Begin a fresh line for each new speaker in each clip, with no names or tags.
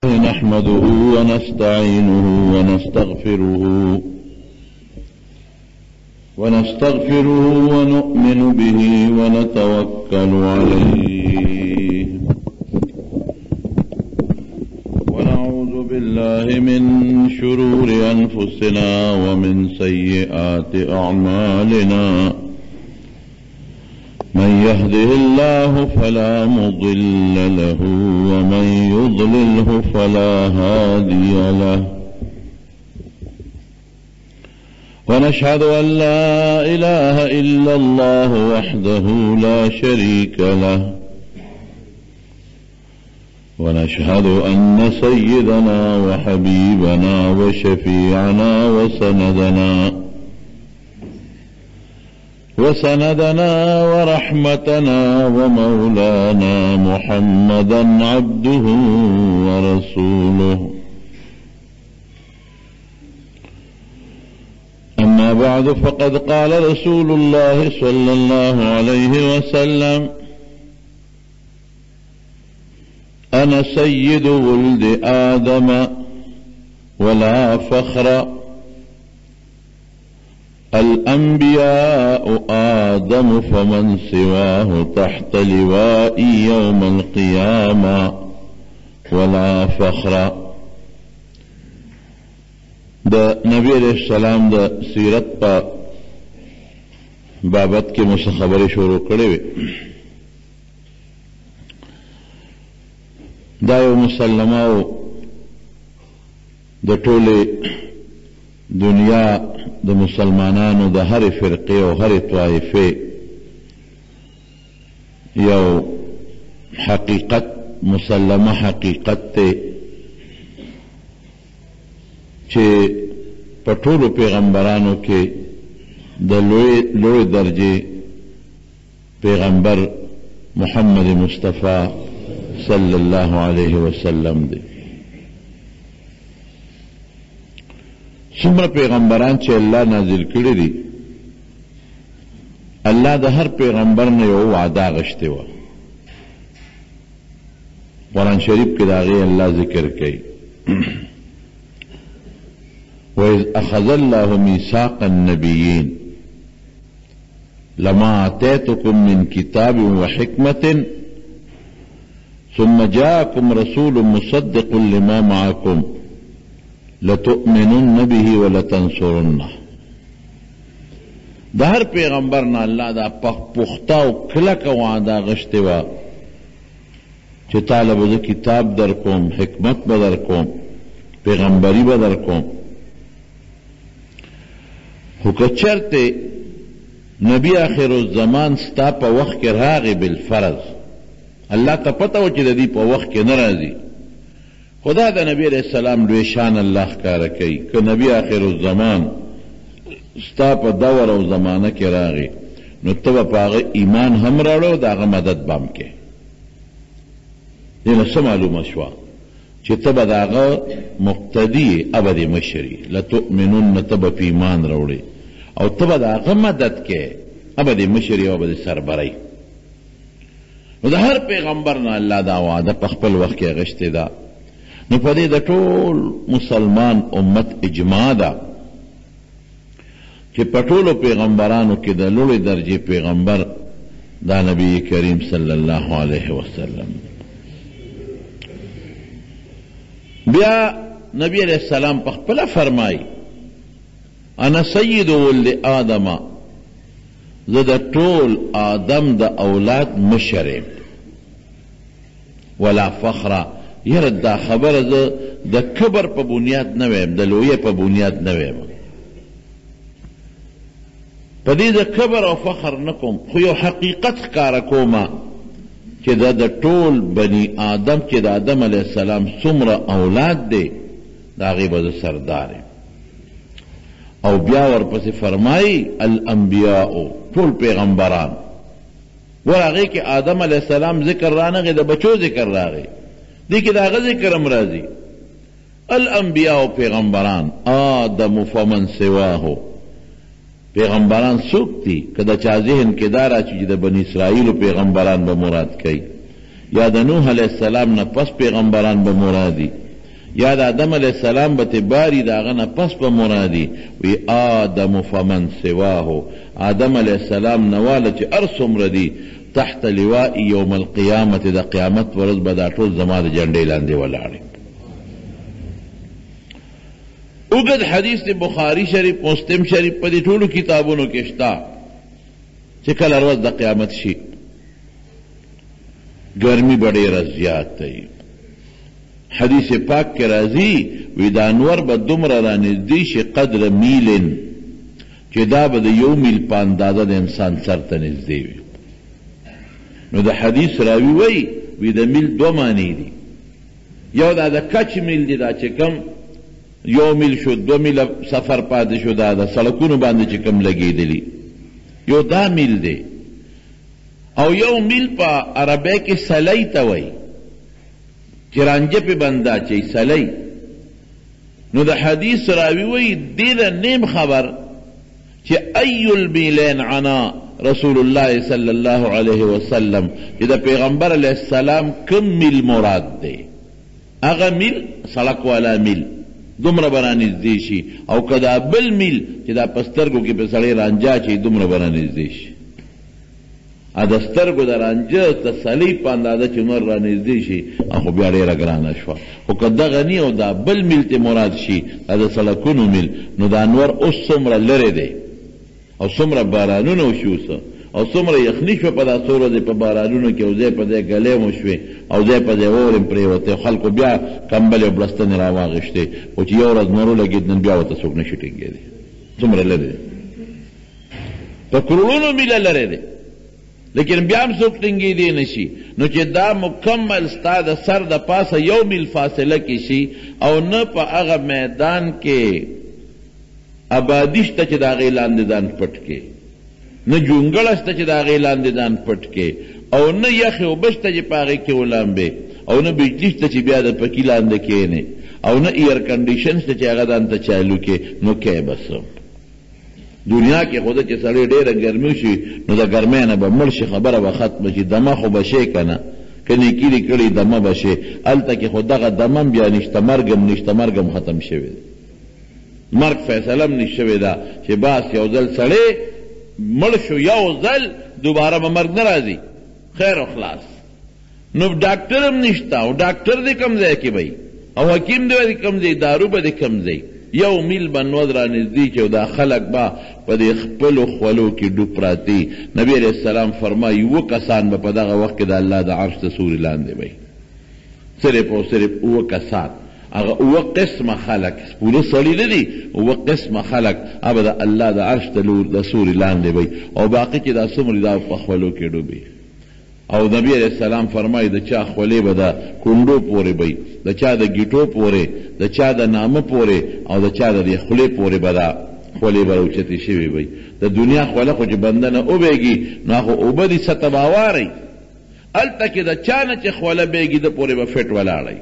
نحمده ونستعينه ونستغفره ونؤمن به ونتوكل عليه ونعوذ بالله من شرور أنفسنا ومن سيئات أعمالنا من يهده الله فلا مضل له ومن يضلله فلا هادي له ونشهد أن لا إله إلا الله وحده لا شريك له ونشهد أن سيدنا وحبيبنا وشفيعنا وسندنا ورحمتنا ومولانا محمدا عبده ورسوله أما بعد فقد قال رسول الله صلى الله عليه وسلم أنا سيد ولد آدم ولا فخر الأنبياء آدم فمن سواه تحت لوائي يوم القيامة ولا فخر. دا نبی علیہ السلام دا سیرت پا بابت کے مجھ سے خبریں شروع کرے ہوئے. دا یو مسلماو دا ټولې دنیا د مسلمانانو د هر فرقه او هر طائفه یو حقیقت مسلمه حقیقت ته چې په ټولو پیغمبرانو کې د لوی درجه پیغمبر محمد مصطفی صلی الله علیه وسلم دی. څومره پیغمبران چې الله نازل کړي دي الله د هر پیغمبر نه یو وعده غشته و. قرآن شریف کې دا غي الله ذکر کوي وَإِذْ أَخَذَ اللَّهُ مِيثَاقَ النَّبِيِّينَ لَمَا آتَيْتُكُم مِّن كِتَابٍ وَحِكْمَةٍ ثُمَّ جَاءَكُمْ رَسُولٌ مُصَدِّقٌ لِّمَا مَعَكُمْ لَتُؤْمِنُنَّ بِهِ وَلَتَنصُرُنَّهُ. د هر پیغمبر نه الله دا پختا او کلک وعده غشته و چې طالب د کتاب در کوم، حکمت به در کوم، پیغمبري به در کوم. خو که چرته نبی آخر الزمان ستا په وخت کې راغی بالفرض الله ته پته و چې د دې په وخت کې نه راځي، خدا د نبی علیہ السلام لوی شان الله ښکاره کوي. که نبی آخر الزمان ستا په دور او زمانه کې راغی نو ته به په هغه ایمان هم راوړه او د هغه مدد به هم کې. دې نه څه معلومه شوه چې ته به د هغه مقتدي ابدي مشري، لتؤمنن ته به په ایمان راوړې او ته به د هغه مدد کې ابدي مشري او ابدي سربرۍ. نو د هر پیغمبر نه الله دا وعده په خپل وخت کې غشتې ده. نو په دې د ټول مسلمان امت اجماع ده چې په ټولو پیغمبرانو کې د لوړې درجې پیغمبر دا نبی کریم صلی الله علیه وسلم. بیا نبی علیہ السلام په خپله فرمایي انا سید ولد آدم، زه د ټول آدم د اولاد مشر یم، ولا فخره، یره دا خبره زه د کبر په بنیاد نه ویم، د لویې په بنیاد نه ویم. په دې د کبر او فخر نه کوم، خو یو حقیقت ښکاره کومه چې دا د ټول بني آدم چې د آدم علیه السلام څومره اولاد دی د هغې به زه سردار یم. او بیا ورپسې فرمایي الانبیاء، ټول پیغمبران. ور هغې کې آدم علیه السلام ذکر رانغی، د بچو ذکر راغی، دې کې د هغه ذکر هم راځي. الانبیاء پیغمبران، آدم فمن سواه، پیغمبران څوک دي؟ که د چا ذهن کې دا راځي چې د بني اسرائیلو پیغمبران به مراد کوي، یا د نوح علیه السلام نه پس پیغمبران به مراد دي، یا د آدم علیہ السلام به تباری د هغه نه پس به مرادي وی آدم فمن سواه آدم علیہ السلام نواله چې هر څومره دي تحت لواء یوم القیامت د قیامت ورځ به دا ټول زما د جنډې لاندې ولاړې. اوږد حدیث د بخاری شریف مسلم شریف په دې ټولو کتابونو کې شته چې کله ورځ د قیامت شي ګرمي به ډېره زیات دی. حدیث پاک کې راځي وی دا انور به دومره رانږدې شي قدر میلن چې دا به د یو میل په اندازه د انسان سر ته نږدې وي. نو د حدیث راوي وی د میل دو معنی دي. یو دا د کچ میل دی، دا چې کم یو میل شو 2 میل سفر پاتې شو دا د سړکونو باندې چې کم لګېدلی یو دا میل دی. او یو میل په عربی کې سلی ته وایي چې رانجه پې بنده چی سلی. نو د حدیث راوي وایي دې نه نیم خبر چې ای المیلین عنا رسول الله صلی الله علیه وسلم چې د پیغمبر علیه السلام کم میل مراد دی. هغه میل سړک والا میل دومره به رانږدې شي، او که دا بل میل چې دا په سترګو کې په سړی رانجه اچوي دومره به رانږدې شي. د سترګو د رانجه تسلي په اندازه چې نور رانږدې شي خو بیا ډېره ګرانه شوه. خو که دغه نی او دا بل میل ته مراد شي دا د سړکونو میل، نو دا انور اوس څومره لرې دی او څومره بارانونه وشي او څومره یخني شوه په دا څو ورځې په بارانونو کې، او ځای په ځای ګلۍ مو شوې او ځای په ځای واورې هم پرېوتې، خلکو بیا کمبلې او بړستنې راواغېښتې، خو چې یو ورځ نورو لګېد نن بیا ورته څوک نشي ټینګېدی. څومره لرې دی، په کروڑونو میله لرې دی، لیکن بیا هم څوک ټینګېدی نه شي. نو چې دا مکمل ستا د سر د پاسه یو میل فاصله کې شي او نه په هغه میدان کې آبادي شته چې د هغې لاندې ځان پټ کې، نه جونګړه شته چې د هغې لاندې ځان پټ کې، او نه یخې اوبه شته چې په هغې کې ولامبې، او نه بجلي شته چې بیا د پکي لاندې کښېنې، او نه ایر کنډیشن شته چې هغه ځان ته چالو کې. نو کې بس دنیا کې خو چې سړی ډېره ګرمي شي نو د ګرمۍ نه به مړ شي، خبره به ختمه شي، دمه خو به شي که نه، که نیکي دې کړي دمه به شي. هلته کې خو دغه دمه هم بیا نشته، مرګ هم نشته، مرګ هم ختم شوی دی، مرګ فیصله هم نشته شوې ده چې بس یو ځل سړی مړ شو، یو ځل دوباره به مرګ نه راځي، خیر و خلاص. نو ډاکټر هم نشته، او ډاکټر دې کم ځای کې وي او حکیم دې کم ځای، دارو به دې کم ځای. یو میل به نود رانږدې چې دا خلک به په دې خپلو خولو کې ډوب پراته. نبی علیہ السلام فرمایي 2 کسان به په دغه وخت کې د الله د عرش د سوري لاندې وي، صرف او صرف 2 کسان. هغه 2 قسمه خلک، پوره سړي نه دي، 2 قسمه خلک هغه د الله د عرش د سوري لاندې وي، او باقي چې دا څومره دا په خولو کې ډوبي. او نبی علیہ السلام فرمایي د چا خولې به د کونډو پورې وي، د چا د ګیټو پورې، د چا د نامه پورې، او د چا د خولې پورې به دا خولې به راوچتې شوې وي. د دنیا خوله خو چې بنده نه وبېږي نو هغه اوبه دي سطح به اوارئ، هلته کې د چا نه چې خوله بېږي د پورې به فټ ولاړئ.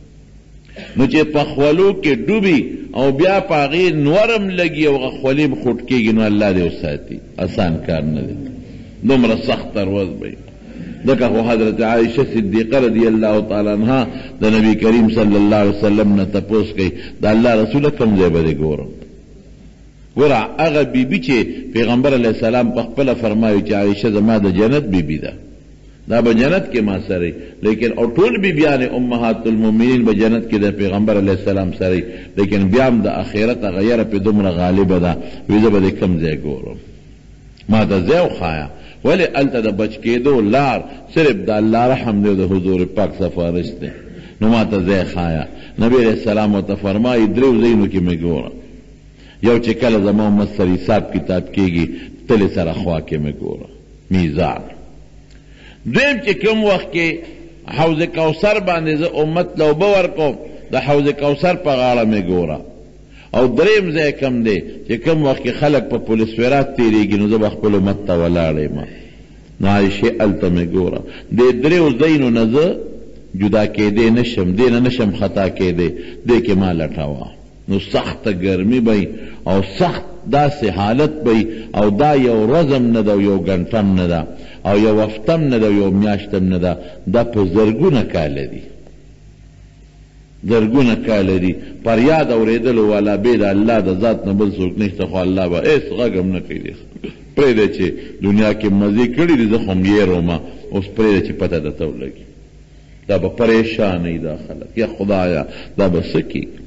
نو چې په خولو کې ډوبي او بیا په هغې نورم لګي او هغه خولې م خوټ کېږي، نو الله دې وساتي، اسان کار نه دی، دومره سخته ورځ به ځکه خو حضرت عائشه صدیقه رضی الله تعالی عنها د نبی کریم صلی الله علیه وسلم نه تپوس کوي د الله رسوله کوم ځای به دې ګورم. ګوره هغه بیبي چې پیغمبر علیه السلام په خپله فرمایي چې عائشه زما د جنت بیبي ده، دا به جنت کې ما سره، لیکن او ټول بیبیانې امهات المؤمنین به جنت کې د پیغمبر علیه السلام سره، لیکن بیا هم د آخرت هغه یره پې دومره غالبه ده، وی زه به دې کوم ځای ګورم، ما ته ځای وښایه. ولې هلته د بچ کېدو لار صرف د الله رحم دی او د حضور پاک سفارش دی، نو ما ته ځای ښایه. نبی علیه السلام ورته فرمایي 3 ځایونو کې مې ګوره، یو چې کله زما امت سره حساب کتاب کېږي تلې سره خوا کې مې ګوره میزان، دویم چې کوم وخت کې حوض کوثر باندې زه امت له اوبه ورکوم د حوض کوثر په غاړه مې ګوره، او دریم ځای کم دی چې کوم وخت کې خلک په پولیس ورات تېرېږي نو زه به خپل امت ته ولاړ یم، نو عایشې هلته مې ګوره. دې 3 ځایونو نه زه جدا کېدی نشم، دې نه نشم خطا کېدی، دې کې ما لټوه. نو سخته ګرمي به او سخت داسې حالت به، او دا یو ورځم نه ده او یو ګنټم نه ده او یو هفتم نه ده او یو میاشتم نه ده، دا په زرګونه کاله دي، زرګونه کاله دي فریاد اورېدلو والا بې د الله د ذات نه بل څوک نشته خو الله به هېڅ غږ هم نه کوي پرېږدی چې دنیا کې مزې کړي دي زه خو هم یېرومه اوس پرېږده چې پته درته ولګي دا به پریشانوي دا خلک یا خدایا دا به څه کېږي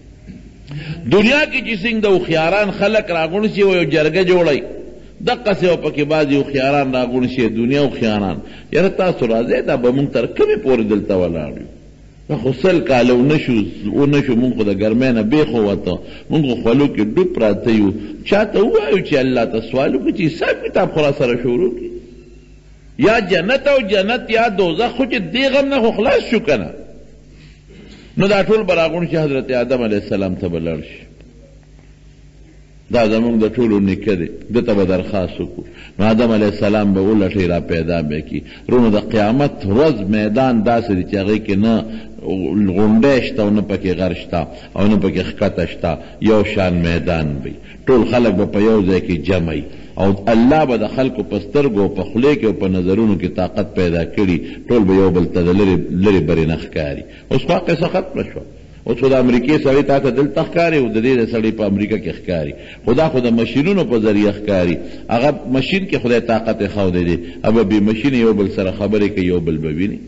دنیا کې چې څنګه د هوښیاران خلک راغونډ شي او یو جرګه جوړوي دقسې او پکې بعضې هوښیاران راغونډ شي دنیا هوښیاران یاره تاسو راځئ دا به مونږ تر کومې پورې دلته ولاړ یو خو 100 کاله ونشو مونږ خو د ګرمۍ نه بیخ ووته مونږ خو خولو کې ډوب پراته یو چاته ووایو چې الله ته سوال وکړو چې حساب کتاب خو را سره شروع کړي یا جنت او جنت یا دوزخ خو چې دې غم نه خو خلاص شو که نه نو دا ټول به راغونډ شي حضرت آدم علیه السلام ته به لاړ شي دا زمونږ د ټولو نیکه دی ده ته به درخواست وکړو نو آدم علیه السلام به ولټوي را پیدا به کړي رونو د قیامت ورځ میدان داسې دی چې هغې کې نه غونډی شته او نه پکې غر شته او نه پکې ښکته شته یو شان میدان وي ټول خلک به په یو ځای کې جمع وي او الله به د خلکو په سترګو او په خولې کې او په نظرونو کې طاقت پیدا کړي ټول به یو بل ته د لرې برې نه ښکاري اوس خو قصه ختمه شوه اوس خو د امریکې سړی تا ته دلته ښکاري او د دې سړی په امریکا کې ښکاري خدا خو د مشینونو په ذریعه ښکاري هغه مشین کې خدای طاقت یې ښودی دی ابه بې مشین یو بل سره خبرې کوي یو بل به ویني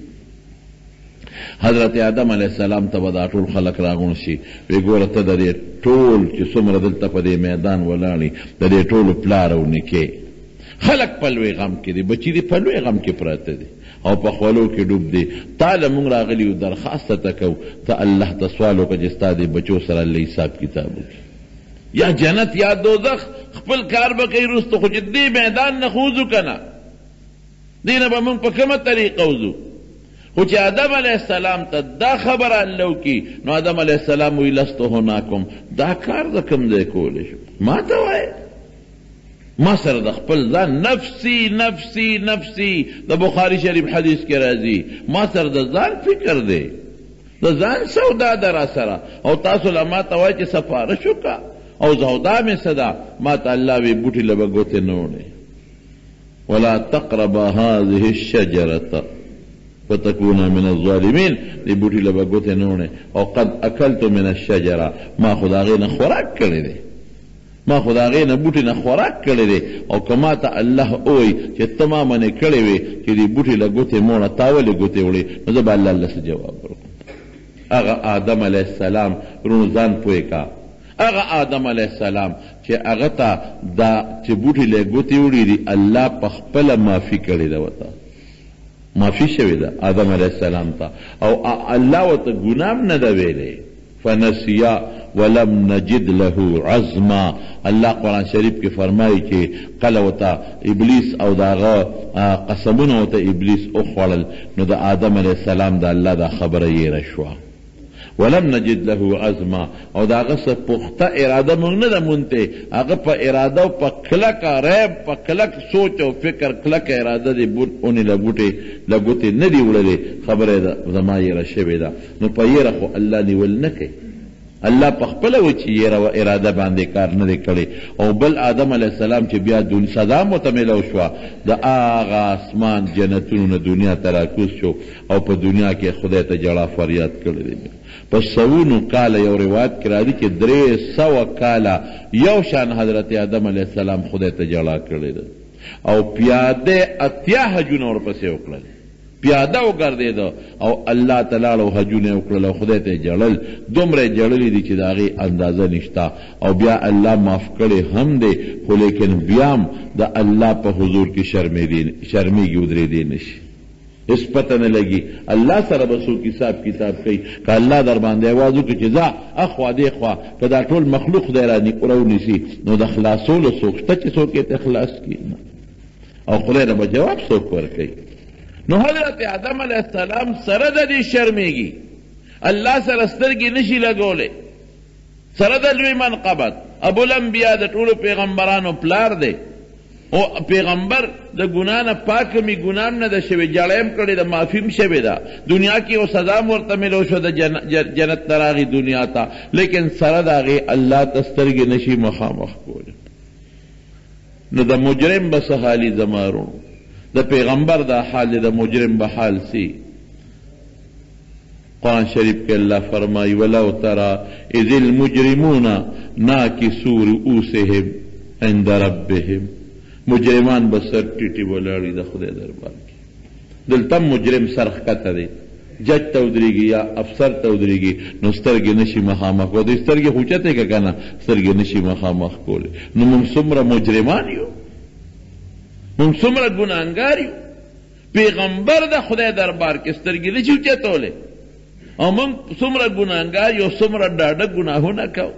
حضرت آدم علیه السلام ته به دا ټول خلک راغونډ شي وی ګوره ته د دې ټول چې څومره دلته په دې میدان ولاړې د دې ټولو پلار او نیکې خلک په لوی غم کې دي بچي دي په لوی غم کې پراته دي او په خولو کې ډوب دي تا له مونږ راغلي یو درخواست ته کوو ته الله ته سوال وکړه چې ستا دې بچو سره الله حساب کتاب وکړي یا جنت یا دوزخ خپل کار به کوي وروسته خو چې دې میدان نه خو وځو که نه دې نه به مونږ په کومه طریقه وځو خو چې آدم علیه السلام ته دا خبره الله وکړي نو آدم علیه السلام وی لستو هناکم دا کار د کوم ځای کولی شو ما ته وایه ما سره د خپل ځان نفسی نفسی نفسی د بخاري شریف حدیث کې راځي ما سره د ځان فکر دی د ځان سودا ده را سره او تاسو له ما ته وایي چې سفارش وکړه او سودا مې څه ده ما ته الله وی بوټي له به ګوتې نه وړې ولا تقربا هذه الشجرة فتكونا من الظالمين دی بوټي له به ګوتې نه وړې او قد اکلت من الشجرة ما خو د هغې نه خوراک کړی دی ما خو د هغې نه بوټي نه خوراک کړی دی او که ما ته الله ووایي چې ته ما منې کړی وې چې دې بوټي له ګوتې موړه تا ولې ګوتې وړې نو زه به الله له څه جواب ورکړم هغه آدم علیه السلام رونو ځان پوه کا هغه آدم علیه السلام چې هغه ته دا چې بوټي له ګوتې وړي دي الله په خپله معافي کړې ده ورته معافي شوې ده آدم علیه السلام ته او الله ورته ګناه هم نه ده ویلې فنسیا ولم نجد له عزما الله قرآن شریف کې فرمایي چې کله ورته ابلیس او د هغه قسمونه ورته ابلیس وخوړل نو د آدم علیه السلام د الله دا خبره یېره شوه ولم نجد له عزما او د هغه څه پخته اراده موږ نه ده مونته هغه په اراده او په کلکه ریب په کلک سوچ او فکر کلکه اراده دی اونې له ګوتې نه دي وړلې خبره ده زما یېره شوې ده نو په یېره خو الله نیول نه کوي الله په خپله و چې یېره و اراده باندې کار نه دی کړی او بل آدم علیه السلام چې بیا سزا متملو شوه د هغه اسمان جنتونو نه دنیا ته راکوز شو او په دنیا کې خدای ته جړا فریاد کړی دی په سوونو کاله یو روایت کې راځي چې 300 کاله یو شان حضرت آدم علیه السلام خدای ته جړا کړی ده او پیاده 80 حجونه ورپسې وکړل پیاده وګرځېده او الله تعالی او حجونه وکړل او خدای ته جړل دومره جړلې دي چې د هغې اندازه نشته او بیا الله معاف کړی هم دی خو لیکن بیا هم د الله په حضور کې شرمېږي ودرېدی نشي اس پته نه لګي الله سره به څوک حساب کتاب کوي که الله در باندې آواز وکړي چې ځه اخوا دې خوا که دا ټول مخلوق دی راونیسي نو د خلاصولو څوک شته چې څوک یې ته خلاص کړي او خدای نه به جواب څوک ورکوي نو حضرت آدم علیه السلام سره د دې شرمېږي الله سره سترګې نشي لګولی سره د لوی منقبت ابوالانبیا د ټولو پیغمبرانو پلار دی او پیغمبر د ګناه نه پاک می ګناه نه ده شوی جړیم کړی د معافي هم شوی ده دنیا کې او سزا ورته ملو شو د جنت ته راغی دنیا ته لیکن سره د هغې الله ته سترګې نشي مخامخ کولی نو د مجرم به څه حالي زما رونو د پیغمبر دا حال د مجرم به حال سی قرآن شریف کے اللہ فرمائی وَلَوْ تَرَى إِذِ الْمُجْرِمُونَ نَاكِسُو رُؤُوسِهِمْ عِنْدَ رَبِّهِمْ مجرمان بسر ٹیٹی ولاړي د خدای دربار کې دلته مجرم سرخ کته دی جج ته ودرېږي یا افسر ته ودرېږي نو سترګې نشي مخامخ کولی سترګې خوچتې که که نه سترګې نشي مخامخ کولی نو موږ څومره مجرمان یو موږ څومره ګناهګار یو پیغمبر د خدای دربار کې سترګې نشي اوچتولی او موږ څومره ګناهګار یو څومره ډاډه ګناهونه کوو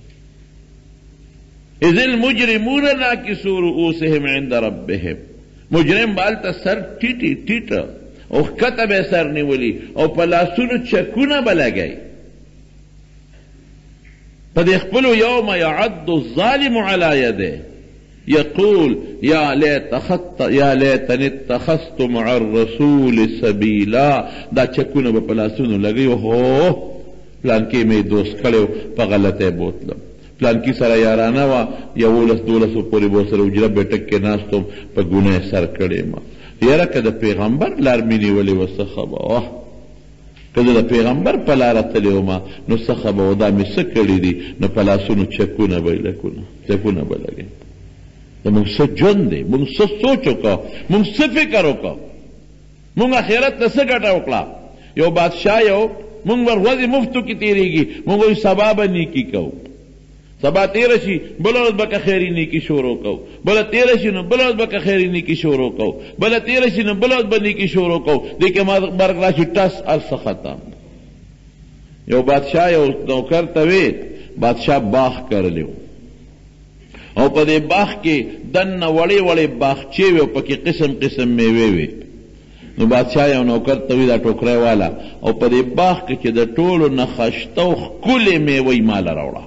اذ المجرمون ناکسو رؤوسهم عند ربهم مجرم بالته سر ټیټي ټیټه او ښکته به سر نیولي او په لاسونو چکونه به لګئ په دې خپلو یوم یعد الظالم علی یده یقول یا لیتنی اتخذت مع الرسول سبیلا دا چکونه به په لاسونو لګئ هو پلانکې مې دوست کړی په غلطۍ بوتلم پلانکی سره یارانه وه 11-12 پورې به ورسره اجره بیټک کې ناست وم په ګناه سر کړی ما یاره که د پیغمبر لار مې نیولې وه څه ښه به وه که زه د پیغمبر په لاره تللی ومه نو څه ښه به وه دا مې څه کړي دي نو په لاسونو چکونه به چکونه به لګئ زموږ څه ژوند دی موږ څه سوچ وکړو موږ څه فکر وکړو موږ اخرت ته څه ګټه وکړه یو بادشاه یو موږ ور ورځې مفتو کې تېرېږي موږ وایي سبا به نیکي کوو سبا تیره شي بله ورځ به که خیري نیکي شروع کوو بله تیره شي نو بله ورځ به که خیري نیکي شروع کوو بله تیره شي نو بله ورځ به نیکي شروع کوو دې کې مرګ راشي ټس هر څه ختم یو بادشاه یو نوکر ته وی بادشاه باغ کرلی و او په دې باغ کې دننه وړې وړې باغچې وې او پکې قسم قسم میوې وې نو بادشاه یو نوکر ته وی دا ټوکری والا او په دې باغ کې چې د ټولو نه ښایسته او ښکلې میوې ماله راوړه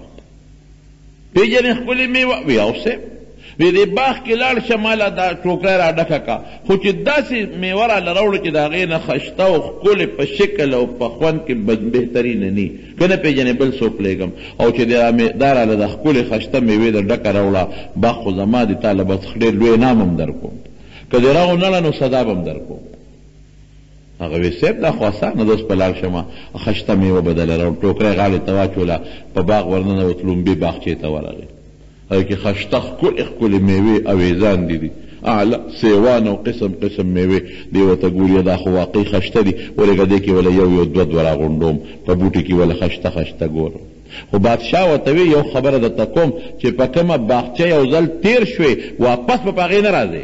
پیجنې ښکلې میوه وی او صاحب وی دې باغ کې لاړ شه ماله دا ټوکری را ډکه کا خو چې داسې میوه راله راوړو چې د هغې نه ښایسته او ښکلې په شکل او په خوند کې بهترینه نی که نه پیژنې بل څوک لېږم او چې دا راله د ښکلې ښایسته میوې د ډکه راوړه باغ خو زما دي تا له به ډېر لوی انعام هم در کوم که دې راغونله نو سزا به هم در کوم هغه وی صاحب دا خو اسانه ده اوس په لاړ شمه ښایسته میوه به دله راوړم ټوکری غاړې ته واچوله په باغ ورننوت لومبې باغچې ته ورغی هغې کې ښایسته ښکلې ښکلې میوې اویزان دي اعلی سیوان او قسم قسم میوې دې ورته ګوري دا خو واقعي ښایسته دي ولېږه دې کې وله یو دوه راغونډوم په بوټي کې وله ښایسته ګورم خو بادشاه ورته وی یو خبره درته کوم چې په کومه باغچه یو ځل تیر شوې واپس به په هغې نه راځې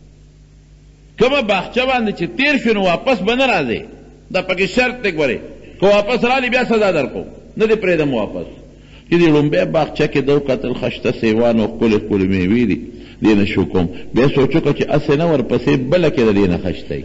کومه باغچه باندې چې تیر شو نو واپس به نه راځې دا پکې شرط دی ګورې که واپس رالې بیا سزا در کوم نه دې پرېږدم واپس چې دې لومبۍ باغچه کې ده وکتل ښایسته سیوان او ښکلې ښکلې میوې دي دې نه شو کوم بیا سوچ وکړه چې هسې نه ورپسې بله کې د دې نه ښایسته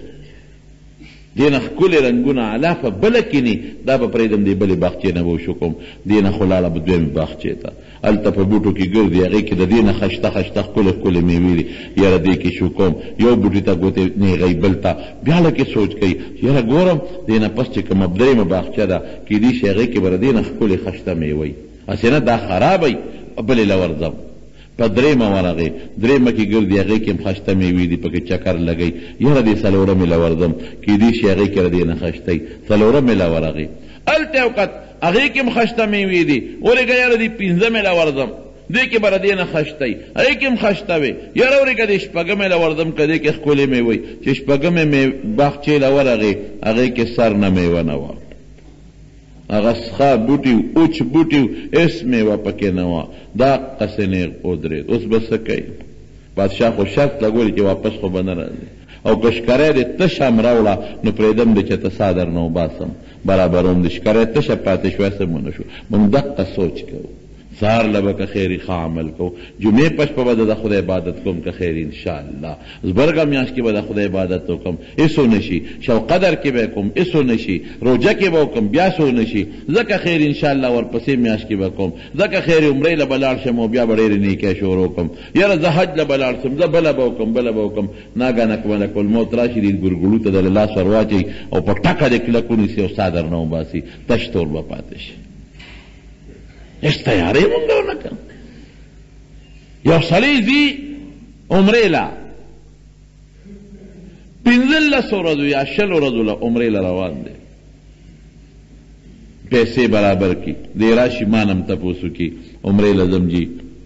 دې نه ښکلې رنګونه علا په بله کې ني دا به پرېږدم دې بلې باغچې نه به وشو کوم دې نه خو لاړه به دویمې باغچې ته هلته په بوټو کې ګرځي هغې کې د دې نه ښایسته ښکلې ښکلې میوې دي یاره دې کې شو کوم یو بوټي ته ګوتې نیغی بل ته بیا لکې سوچ کوي یاره ګورم دې نه پس چې کومه درېیمه باغچه ده کیدای شي هغې کې به د دې نه ښکلې ښایسته میوې هسې نه دا خرابوي بلې له ورځم په درېیمه ورغې درېیمه کې ګرځي هغې کې هم ښایسته میوې دي پکې چکر لګئ یاره دې څلورمې له ورځم کیدای شي هغې کې د دې نه ښایسته څلورمې له ورغې هلته یو وخت هغې کې هم ښایسته میوې دي ورېږه یاره دې پنځمې له ورځم دې کې به د دې نه ښایسته وي هغې کې هم ښایسته وې یاره ورېږه دې شپږمې له ورځم که دې کې ښکلې میوې چې شپږمې باغچې له ورغې هغې کې سر نه میوه نه وه هغه څخه بوټي اوچ بوټي هېڅ میوه پکې نه وه دا قسې نیغ ودرېد اوس به څه کوي بادشاه خو شرط لګولي چې واپس خو به نه راځي او که ښکری دې تش هم راوړه نو پرېږدم دې چې ته سا در نه وباسم برابروم دې ښکری تشه پاتې شوی څه مونه شو موږ دقه سوچ کوو سهار له به که خیري ښه عمل کوو جمعې په شپه به د خدای عبادت کوم که خیر انشاءالله زبرګه میاشت کې به د خدای عبادت وکړم هېڅ ونشي شب قدر کې به کوم هېڅ ونشي روژه کې به وکړم بیا څه ونشي ځکه خیر انشاءالله ورپسې میاشت کې به کوم ځکه خیر عمرې له به لاړ شم او بیا به ډېرې نیکۍ شروع کړم یاره زه حج له به لاړ شم زه بله به وکړم ناګانه ملک الموت راشي دې ګورګړو ته د لاس ور واچوي او په ټکه دې کلک ونیسي او سا در نه وباسي تش تور به پاتې شي هېڅ تیاری مونږ ونه کړم یو سړی ځي عمرې له 15 ورځو یا 20 ورځو له عمرې له روان دی پیسې برابر کی دی راشي مانم تپوسو کی عمرې لازم جی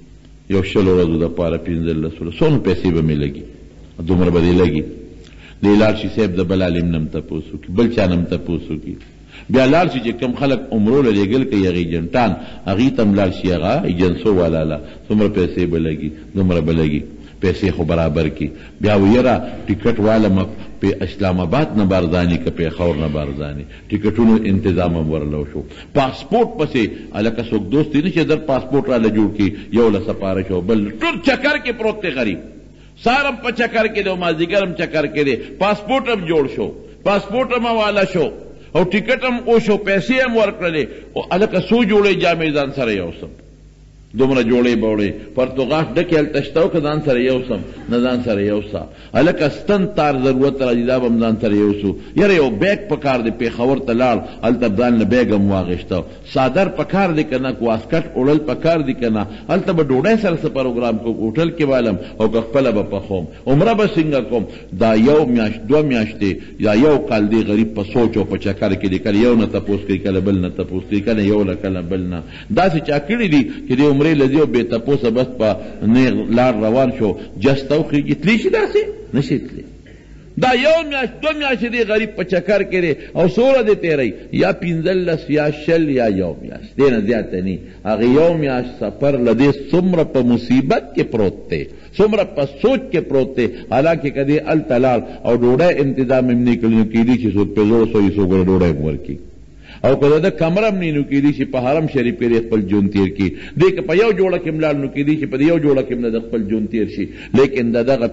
یو 100 ورځو دپاره 15 څومره پیسې به مې لګي دومره به دې لګي دی لاړ شي صاحب د بل عالم نم تپوسو کی بل چا نم تپوسو کی بیا لاړ شي چې کم خلک عمرو له لېږل کوي هغې جنټان هغې ته م لاړ شي هغه ایجنسو والا له څومره پیسې به لګي دومره به لګي پیسې خو برابر کی بیا ویره ټیکټ والا په اسلام آباد نه بارزاني که پېښور نه بارزاني ټیکټونو انتظام هم ورلو شو پاسپورټ پسې هلکه څوک دوست دی نه چې در پاسپورټ راله جوړ کړي یو له سپاره شو بل ټول چکر کې پروت دی غریب سارم په چکر کې دی او مازدیګر هم چکر کې دی پاسپورټ هم جوړ شو پاسپورټ هم حواله شو او ټیکټ هم اوشو پیسې هم ورکړلې او هلکه څو جوړې جامې ځان سره یوسم دومره جوړې بوړې پرتوغاښ ډکې هلته شته او که ځان سره یوسم نه ځان سره یوسه هلکه ستن تار ضرورت راځي دا به هم ځان سره یوسو یاره یو بیګ پکار دی پېښور ته لاړ هلته ځان له بیګ هم واغېسته څادر پکار دی که نه واسکټ وړل پکار دی که نه هلته به ډوډۍ سره څه پروګرام کوم هوټل کې والم او که خپله به پخوم عمره به څنګه کوم دا یو میاشت 2 میاشتې یا یو کال دی غریب په سوچ او په چکر کې دی کله یو نه تپوس کوي کله بل نه تپوس کوي کله یو له کله بل نه داسې چا کړي دي چې د عمرې لذي او بې تپوسه بس په نیغ لار روان شو جسته وخېږي تلی شي داسې نه شي تلی دا یو میاشت 2 میاشتې دی غریب په چکر کې دی او څومره دی تېری یا 15 یا 100 یا یو میاشت دې نه زیاته نی هغې یو میاشت سفر له دې څومره په مصیبت کې پروت دی څومره په سوچ کې پروت دی حالانکې که دی هلته لاړ او ډوډۍ انتظام هم نه کړي نو کېدي چې څوک پې زوړ سوي څوک ډوډۍ هم ورکړي او که د کمره هم نه نو کېدي چې په حرم شریف کې خپل ژوند تېر کړي دی که په یو جوړه کې هم لاړ نو کېدي چې په یو جوړه کې هم د خپل ژوند تېر شي لیکن د دغه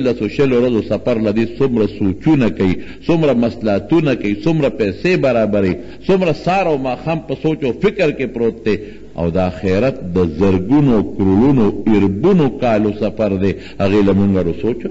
15 ورځو سفر له دې څومره سوچونه کوي څومره مصلحتونه کوي څومره پیسې برابرې څومره سار او ماښام په سوچ او فکر کې پروت دی او د آخرت د زرګونو کرولونو اربونو کالو سفر دی هغې له مونږ سوچ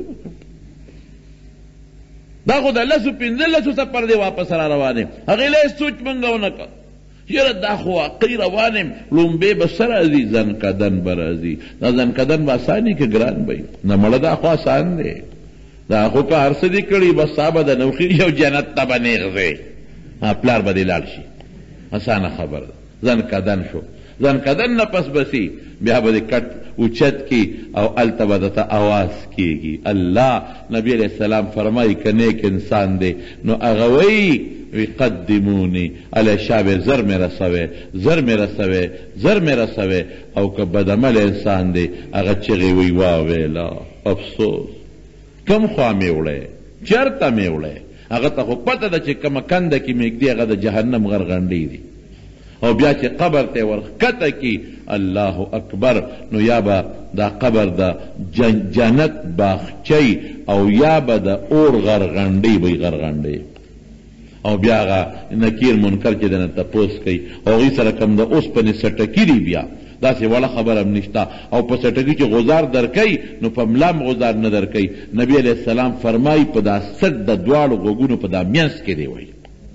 دا خو د 15 سفر دی واپس را روان یم هغې له یې سوچ مونږ ونه کړ یاره دا خو واقعي روان یم لومبې به څه راځي زنکدن به راځي دا زنکدن به اساني که ګران به وي نه مړه دا خو اسان دی دا خو که هر څه دې کړي بس سا به د نوخېږي او جنت ته به نیغ ځې پلار به دې لاړ شي اسانه خبره زنکدن شو زنکدن نه پس بسی بیا به دې کټ اوچت کی او هلته به درته اواز کېږي الله نبی علیه السلام فرمایي که نیک انسان دی نو هغه وایي قدمونی علی شابه زر مې رسوی زر مې رسوی زر مې رسوی او که بدعمل انسان دی هغه چغې وی واویلا افسوس کم خوا مې وړی چېرته مې وړی هغه ته خو پته ده چې کومه کنده کې مې ږدي هغه د جهنم غرغنډې دي او بیا چې قبر ته ورښکته کی الله اکبر نو یا به دا قبر د جنت باغچی او یا به د اور غرغنډې به غرغنډې او بیا هغه نکیر منکر چې دنه تپوس کوي او هغې سره کوم د اوسپنې سټکي دي بیا داسې وړه خبره هم نشته او په سټکي چې غزار درکوي نو په ملا هم غزار نه درکوي نبي علیه السلام فرمایي په دا سټ د دواړو غوږونو په دا منځ کې دی وایي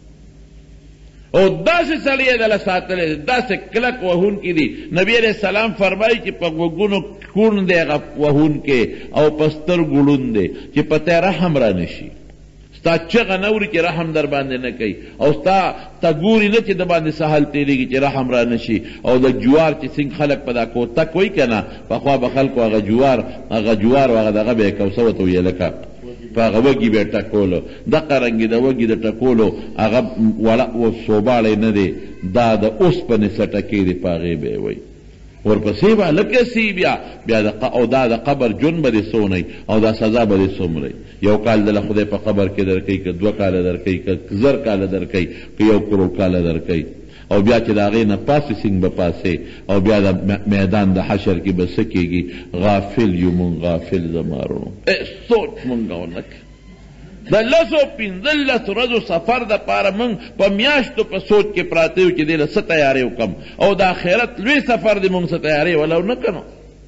او داسې سړی یې دله ساتلی دی داسې کلک وهونکي دي نبي علیه السلام فرمایي چې په غوږونو کوڼ دی هغه وهونکی او په سترګو ړوند دی چې په ته رحم را نه شي ستا چغه نه اوري چې رحم در باندې نه کوي او ستا ته ګوري نه چې د باندې سهل تېرېږي چې رحم را نه شي او د جوار چې څنګه خلک په دا کوتک وایي که نه پخوا به خلکو هغه جوار او هغه دغه به یې کوسه ورته ویې لکه په هغه وږي به یې ټکولو دقه رنګې د وږي د ټکولو هغه وړه سوباړی نه دی دا د اوسپنې سټکې دی په هغې به یې وایي ورپسې به لکه سی بیا او دا د قبر جون به دې څونه او دا سزا به دې څومره یو کال دله خدای په قبر کې درکوي که 2 کاله درکوي که 1000 کاله درکوي که 1 کروڑ کاله درکوي او بیا چې د هغې نه پاسې سنګ به پاسې او بیا د میدان د حشر کې به څه کېږي غافل یو مونږ غافل زمارو سوچ مونږ ونه کړي د 15 ورځو سفر دپاره موږ په میاشتو په سوچ کې پراته یو چې دې له څه تیارې وکړم او د آخرت لوی سفر دی موږ څه تیارې ولو نه کړو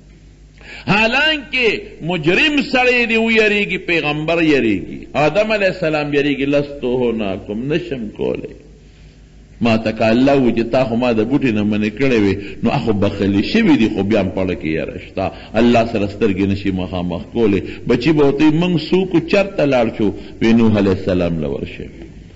حالانکه مجرم سړی دی ویریږي پیغمبر یریږي آدم علیه السلام یریږي لستو هناکم نشم کولی ما ته که الله و چې تا خو ما د بوټې نه منې کړی وې نو هغه بخلي شوي دي خو بیا هم پړه کې یاره شته الله سره سترګې نشي مخامخ کولی بچي به ورته موږ څوک چېرته لاړ شو وی نوح علیه السلام له ورشئ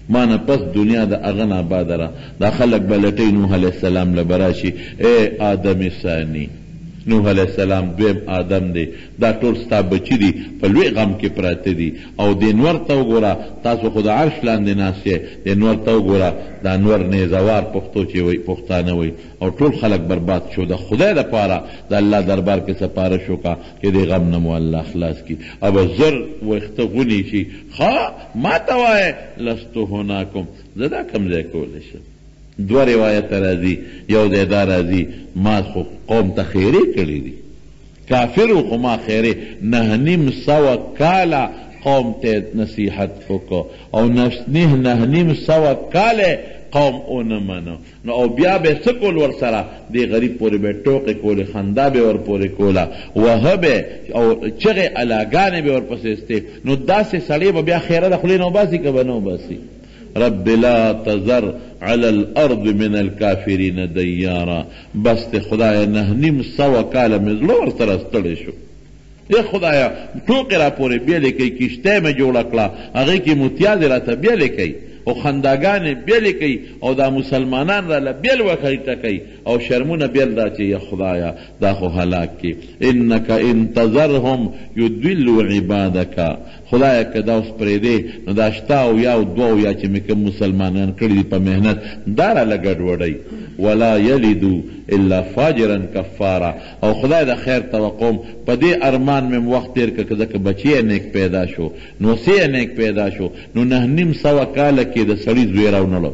ما نه پس دنیا د هغه نه آباده را. دا خلک به لټوي نوح علیه السلام له به راشي، ای آدم ثانی، نوح علیہ السلام دویم آدم دی، دا ټول ستا بچی دي په لوی غم کې پراته دي. او د انور ته وګوره، تاسو خو د عرش لاندې ناست یې، د انور ته وګوره، د انور نیزوار پښتو چې وایي پښتانه وایي، او ټول خلک برباد شو. د خدای دپاره د الله دربار کې سپارش وکړه چې د غم نه مو الله خلاص کړي. او زر ویښته غوني شي، ښه ما ته وایه لستو هناکم، زه دا کوم ځای کولی شم. دو روایت راځي، یو ځای دا راځي ما خو قوم ته خیرې کړي دي، کافر خو ما خیرې 9.5 کاله قوم ته نصیحت وکړو، او 9.5 کاله قوم اونه منو. نو او بیا به څه کول ورسره؟ دې غریب پورې به ټوقې کولې، خندا به ور پورې کوله، وهه به او چغې الاګانې به ورپسې استې. نو داسې سړی به بیا خیره د خولې نه وباسي که به نه وباسي؟ رب لا تذر على الارض من الكافرین دیارا. بس ته خدایا 9.5 کاله مې زړه ورسره ستړی شو. ای خدایا ټوقې را پورې بیلې کوي، کشتۍ مې جوړه کړه، هغې کې متیازې راته بیلې کوي، او خنداګانې بیلې کوي، او دا مسلمانان راله بیل وخیټه کوي، او شرمونه بیل دا چې یا خدایا دا خو هلاک کړي. انک ان تذرهم یضلوا عبادک. خدایا که دا اوس پرېږدې نو دا 8 او یا 2 یا چې مې کوم مسلمانان کړي دي په محنت، دا راله ګډوډوي. ولا یلدو الا فاجرا کفارا. او خدای د خیر توقع په دې ارمان مې وخت تیر کړه، ځکه بچی نیک پیدا شو، نوسې نیک پیدا شو. نو 9.5 کاله کې د سړي زوی راونړو،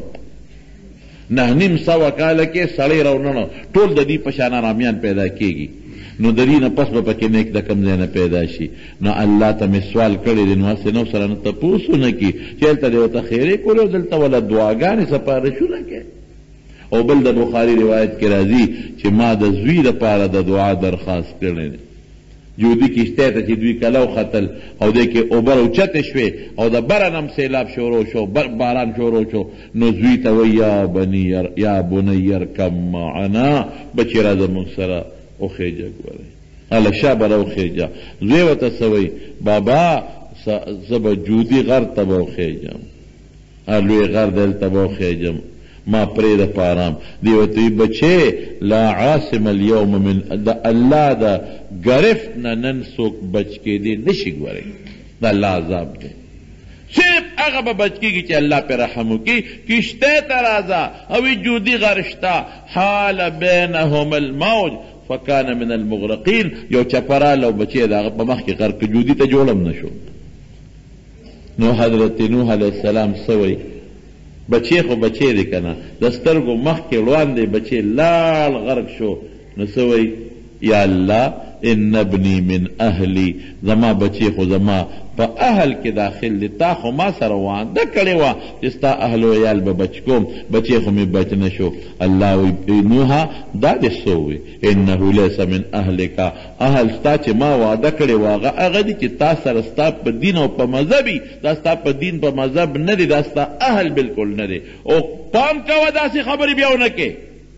9.5 کاله کې سړی راونړو، ټول د دې په شان آرامیان پیدا کېږي. نو د دې نه پس به پکې نیک د کوم ځای نه پیدا شي. نو الله ته مې سوال کړی دی، نو هسې نو سره نه تپوس ونه کړي چې هلته دې ورته خیرې کولې او دلته وله دعاګانې سپارښونه کوي. او بل د بخاري روایت کې راځي چې ما د زوی دپاره د دعا درخواست کړی دی. جودي کشتۍ ته چې دوی کلو ختل، او دې کې اوبه اوچتې شوې، او د بره نم سیلاب شروع شو، باران شروع شو. نو زوی ته وایي یا بنی ارکب معنا، بچې راځه موږ سره وخیجه. ګورئ هله شا به راوخیجه. زوی ورته څه وایي؟ بابا زه به جودي غر ته به وخیجم، لوی غر دلته به وخیجم، ما پرېږده په ارام. دی ورته وایي بچې لا عاصم اليوم من د الله د ګرفت نه نن څوک بچ کېدی نشي. ګورئ د الله عذاب دی، صرف هغه به بچ کېږي چې الله پې رحم وکړي. کشتۍ ته راځه او جودي غر شته، حال بینهم الموج فکان من المغرقین. یو چپراله او بچی د هغه په مخ کې غرق، جودي ته جوړم نه شو. نو حضرت نوح علیه السلام څه وایي؟ بچی خو بچی دی که نه، د سترګو مخ کې روان دی، بچی لاړ غرق شو. نو څه وایي؟ یا الله ان ابنی من اهلی، زما بچی خو زما په اهل کې داخل دی، تا خو ما سره وعده کړې وه چې ستا اهل و عیال به بچ کوم، بچی خو مې بچ نه شو. الله وایي نوحه دا دې څه ووایي؟ انه لیس من اهلک، اهل ستا چې ما وعده کړې وه هغه دي چې تا سره ستا په دین او په مذهبي، دا ستا په دین په مذهب نه دی، دا ستا اهل بالکل نه دی. او پام کوه داسې خبرې بیا ونه کې.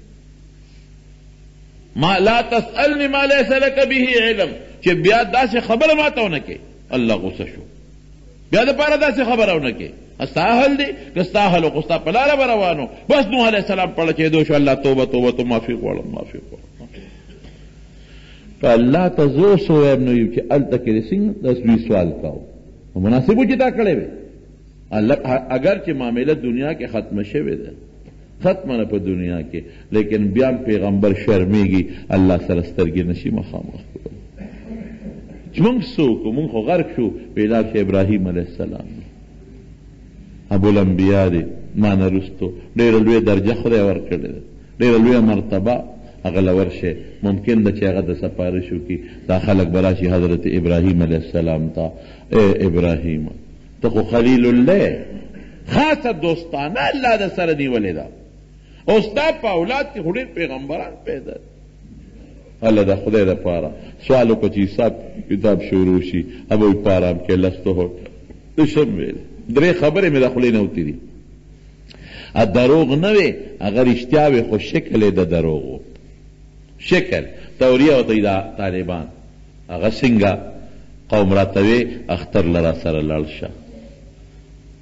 ما لا تسألنی ما لیس لک به علم، چې بیا داسې خبره ما ته ونه کې. الله غصه شو، بیا د پاره داسې خبره ونه کې. ستا اهل دی که ستا اهل خو ستا په لاره به روانو. بس نوح علیه السلام پړه کېدو شو، الله توبه توبه تو معافي غواړم معافي غواړم. په الله ته زه اوس ووایم نو چې هلته کې د څنګه د دوی سوال کوو، مناسب و چې دا کړی وی. اگر چې معامله دنیا کې ختمه شوې ده، ختمه نه په دنیا کې، لیکن بیا پیغمبر شرمیږي، الله سره سترګې نشي مخامخ کولی. چې مونږ څوک مونږ خو غرق شو په علاج ابراهیم علیه السلام، ابوالانبیا دی، ما نه وروستو ډېره لویه درجه خدای ورکړې ده، ډېره لویه مرتبه هغه له ورشي. ممکن ده چې هغه د سپارش وکړي، دا خلک به راشي حضرت ابراهیم علیه السلام ته، ای ابراهیم ته خو خلیل الله، خاصه دوستانه الله د سره نیولې ده، او ستا په اولاد کې خو ډېر پیغمبران پیدا دي. الله د خدای دپاره سوال وکړه چې حساب کتاب شروع شي، هغه وایي په ارام کې لستو هوټ شم ویل. 3 خبرې مې د خولې نه وتې دي. دروغ نه وې، هغه رښتیا وې، خو شکل یې د دروغ و. شکل توریه ورته وایي د طالبان، هغه څنګه؟ قوم راته وې اختر له را سره لاړ شه،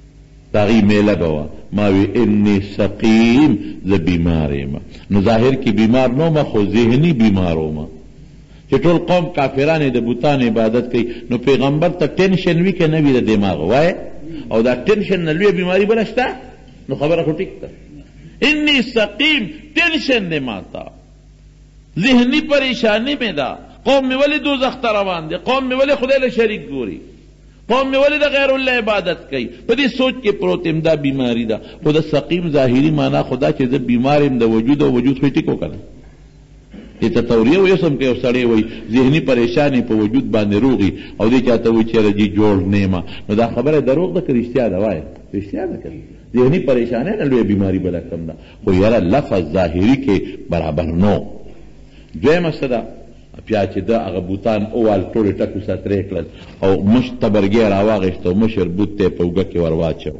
داغی میله بوا ما وی انی سقیم ز بیمار ما نو ظاهر کی بیمار نو ما خو ذهنی بیمارو ما چې ټول قوم کافرانې د بوتان عبادت کوي نو پیغمبر ته ټینشن وي که نه وي د دماغ وای او دا ټینشن نه لویه بیماري بله شته نو خبره خو ټیک ده انی سقیم ټینشن دی ماته ذهنی پریشانی میں دا قوم میں ولی دوزخ ته روان دی قوم میں ولی خدای له شریک ګوري قوم میں ولی د غیر الله عبادت کوي په دې سوچ کې پروت ام دا بیماری ده خو د سقیم ظاهري معنا خدا چې د بیمار ام د وجود او وجود خو ټیکو کنه دې ته توریه وي سم کې او سړی وي ذهني پریشانی په وجود باندې روغي او دې چاته وي چې رجی جوړ نیما نو دا خبره دروغ ده که رښتیا ده وای رښتیا ده کوي ذهني پریشانی نه لوی بیماری بل کم ده خو یاره لفظ ظاهري کې برابر نو دویمه څه ده بیا چې د هغه بوتان اووال ټولې ټکو ساترې کړل او مش تبرګی راواغېست او مشر بوت ته یې په اوږه کې ور واچو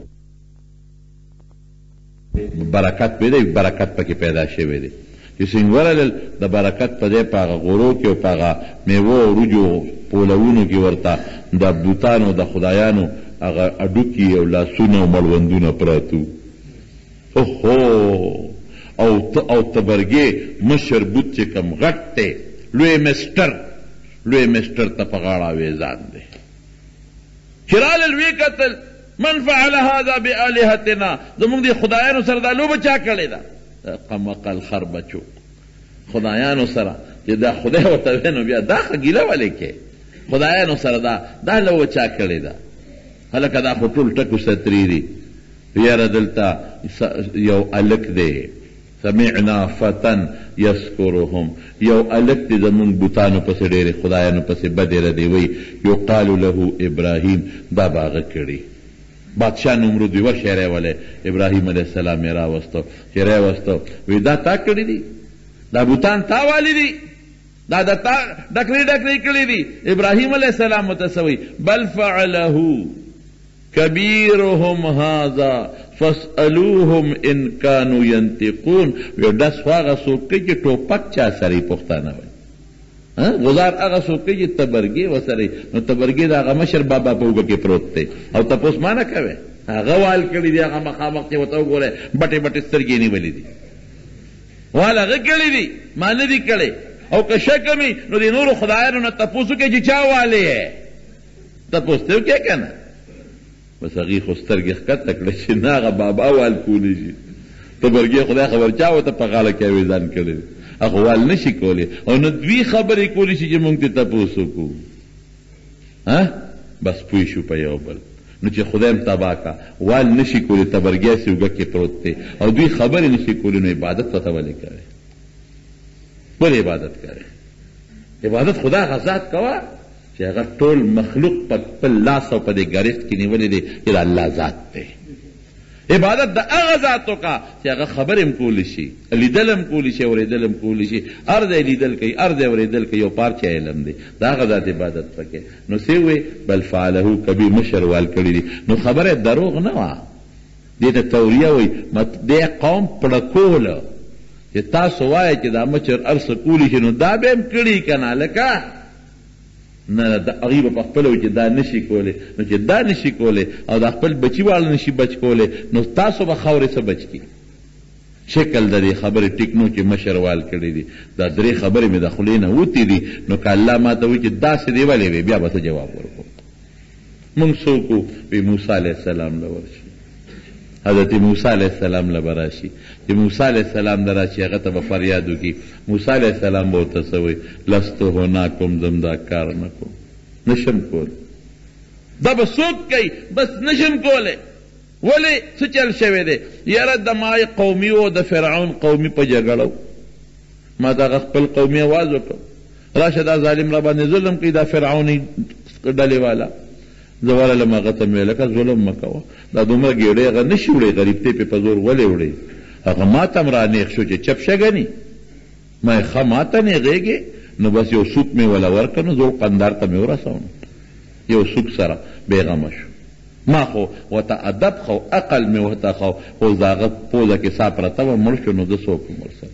برکت پیدا برکت پکې پیدا شوی دی چې څنګه ورلل د برکت په ځای په هغه غورو کې او په هغه میوو او وریجو پولونو کې ورته د بوتانو د خدایانو هغه اډوکي او لاسونه او مړوندونه پراتو اوهو او تبرګې مشر بوت چې کم غټ دی لوی مسټر ته په غاړه ویزان دی چې رالل ویې کتل من فعل هذا بآلهتنا زمونږ د خدایانو سره دا لوبه چا کړې ده قمقل خر بچو خدایانو سره چې دا خدای ورته وی نو بیا دا ښه ګیله ولې کې خدایانو سره دا لوبه چا کړې ده هلکه دا خو ټول ټکو ستري دي یاره دلته یو الک دی سمعنا فتن یذکرهم یو الک دی زمونږ بوتانو پسې ډېرې خدایانو پسې بدې ردې وی یقال له ابراهیم دا باغه کړي بادشاہ نمرود وی وښی راولی ابراهیم علیه السلام یې راوستو چې راوستو وی دا تا کړي دي دا بوتان تا والی دي دا د تا ډکرې کړي دي ابراهیم علیه السلام ورته څه وی بل فعله کبیرهم هذا فاسألوهم ان كانوا ينطقون یو داس هغه څوک چې ټوپک چا سره پښتانه وای غزار هغه څوک چې تبرګي وسره نو تبرګي د هغه مشر بابا په وګه کې پروت دی او تاسو ما نه کوي هغه وال کړي دی هغه مخامخ ته وته وګوره بټه بټه سترګې نیولې دي وال هغه کړي دي ما نه دي کړي او که شکمي نو د نور خدایانو نه تاسو کې چې چا والي تاسو ته کې کنه بس هغې خو سترګې ښکته کړه چې نه هغه بابا وال کولی شي تبرګې خدای خبر چا ورته په غاړه کې اویزان کړی دی هغه وال نه شي کولی او نه دوی خبرې کولی شي چې موږ ته تپوس وکړو بس پوه شو په یو بل نو چې خدای م تباه کا وال نه شي کولی تبرګی سې اوږه کې پروت دی او دوی خبرې نه شي کولی نو عبادت ورته ولې کوې ولې عبادت کوې عبادت خدا هغه ذات کوه چې هغه ټول مخلوق په خپل لاس او په دې ګرفت کې نیولې دی چې د الله ذات دی عبادت د هغه ذاتو کا چې هغه خبرې هم کولی شي لیدل هم کولی شي اورېدل هم کولی شي هر ځای لیدل کوي هر ځای اورېدل کوي یو پارچه علم دی د هغه ذات عبادت پکې نو څه وی بل فعله کبیر مشر وال کړي دي نو خبره دروغ نه وه دې ته توریه وایي دې قوم پړکوله چې تاسو وایئ چې دا مشر هر څه کولی شي نو دا به هم کړي که نه لکه نه د هغې به په خپله وي چې دا نشي کولی نو چې دا نشي کولی او دا خپل بچي واړه نشي بچ کولی نو تاسو به خاورې څه بچ کړي شکل د دې خبرې ټیک نو چې مشر وال کړي دي دا درې خبرې مې د خولې نه وتې دي نو که الله ما ته وایي چې داسې دی ولې وی بیا به څه جواب ورکړو موږ څوک وو وی موسی علیه السلام له ورشي حضرت موسی علیه السلام له به راشي چې موسی علیه السلام له راشي هغه ته به فریاد وکړي موسی علیه السلام به ورته څه وایي لستو هناکم زم دا کار نه کوم نشم کولی دا به څوک کوي بس نشم کولی ولې څه چل شوی دی یاره د مای قومي و د فرعون قومي په جګړه ما د هغه خپل قومي اواز وکړ راشه دا ظالم را باندې ظلم کوي دا فرعوني ډلې والا زه ورلم هغه ته مې ویل لکه ظلم مه کوه دا دومره ګېډۍ هغه نه شي وړی غریبتۍ پې په زور ولې وړی هغه ما ته م رانیغ شو چې چپ شه ګني ما یې ښه ما ته نیغېږې نو بس یو سوک مې وله ورکړه نو زه قندار ته مې ورسوم یو سوک سره بېغمه شو ما خو ورته ادب خو عقل مې ورته خو خو د هغه پوزه کې سا پرته وه مړ شو نو زه څوک یم ورسره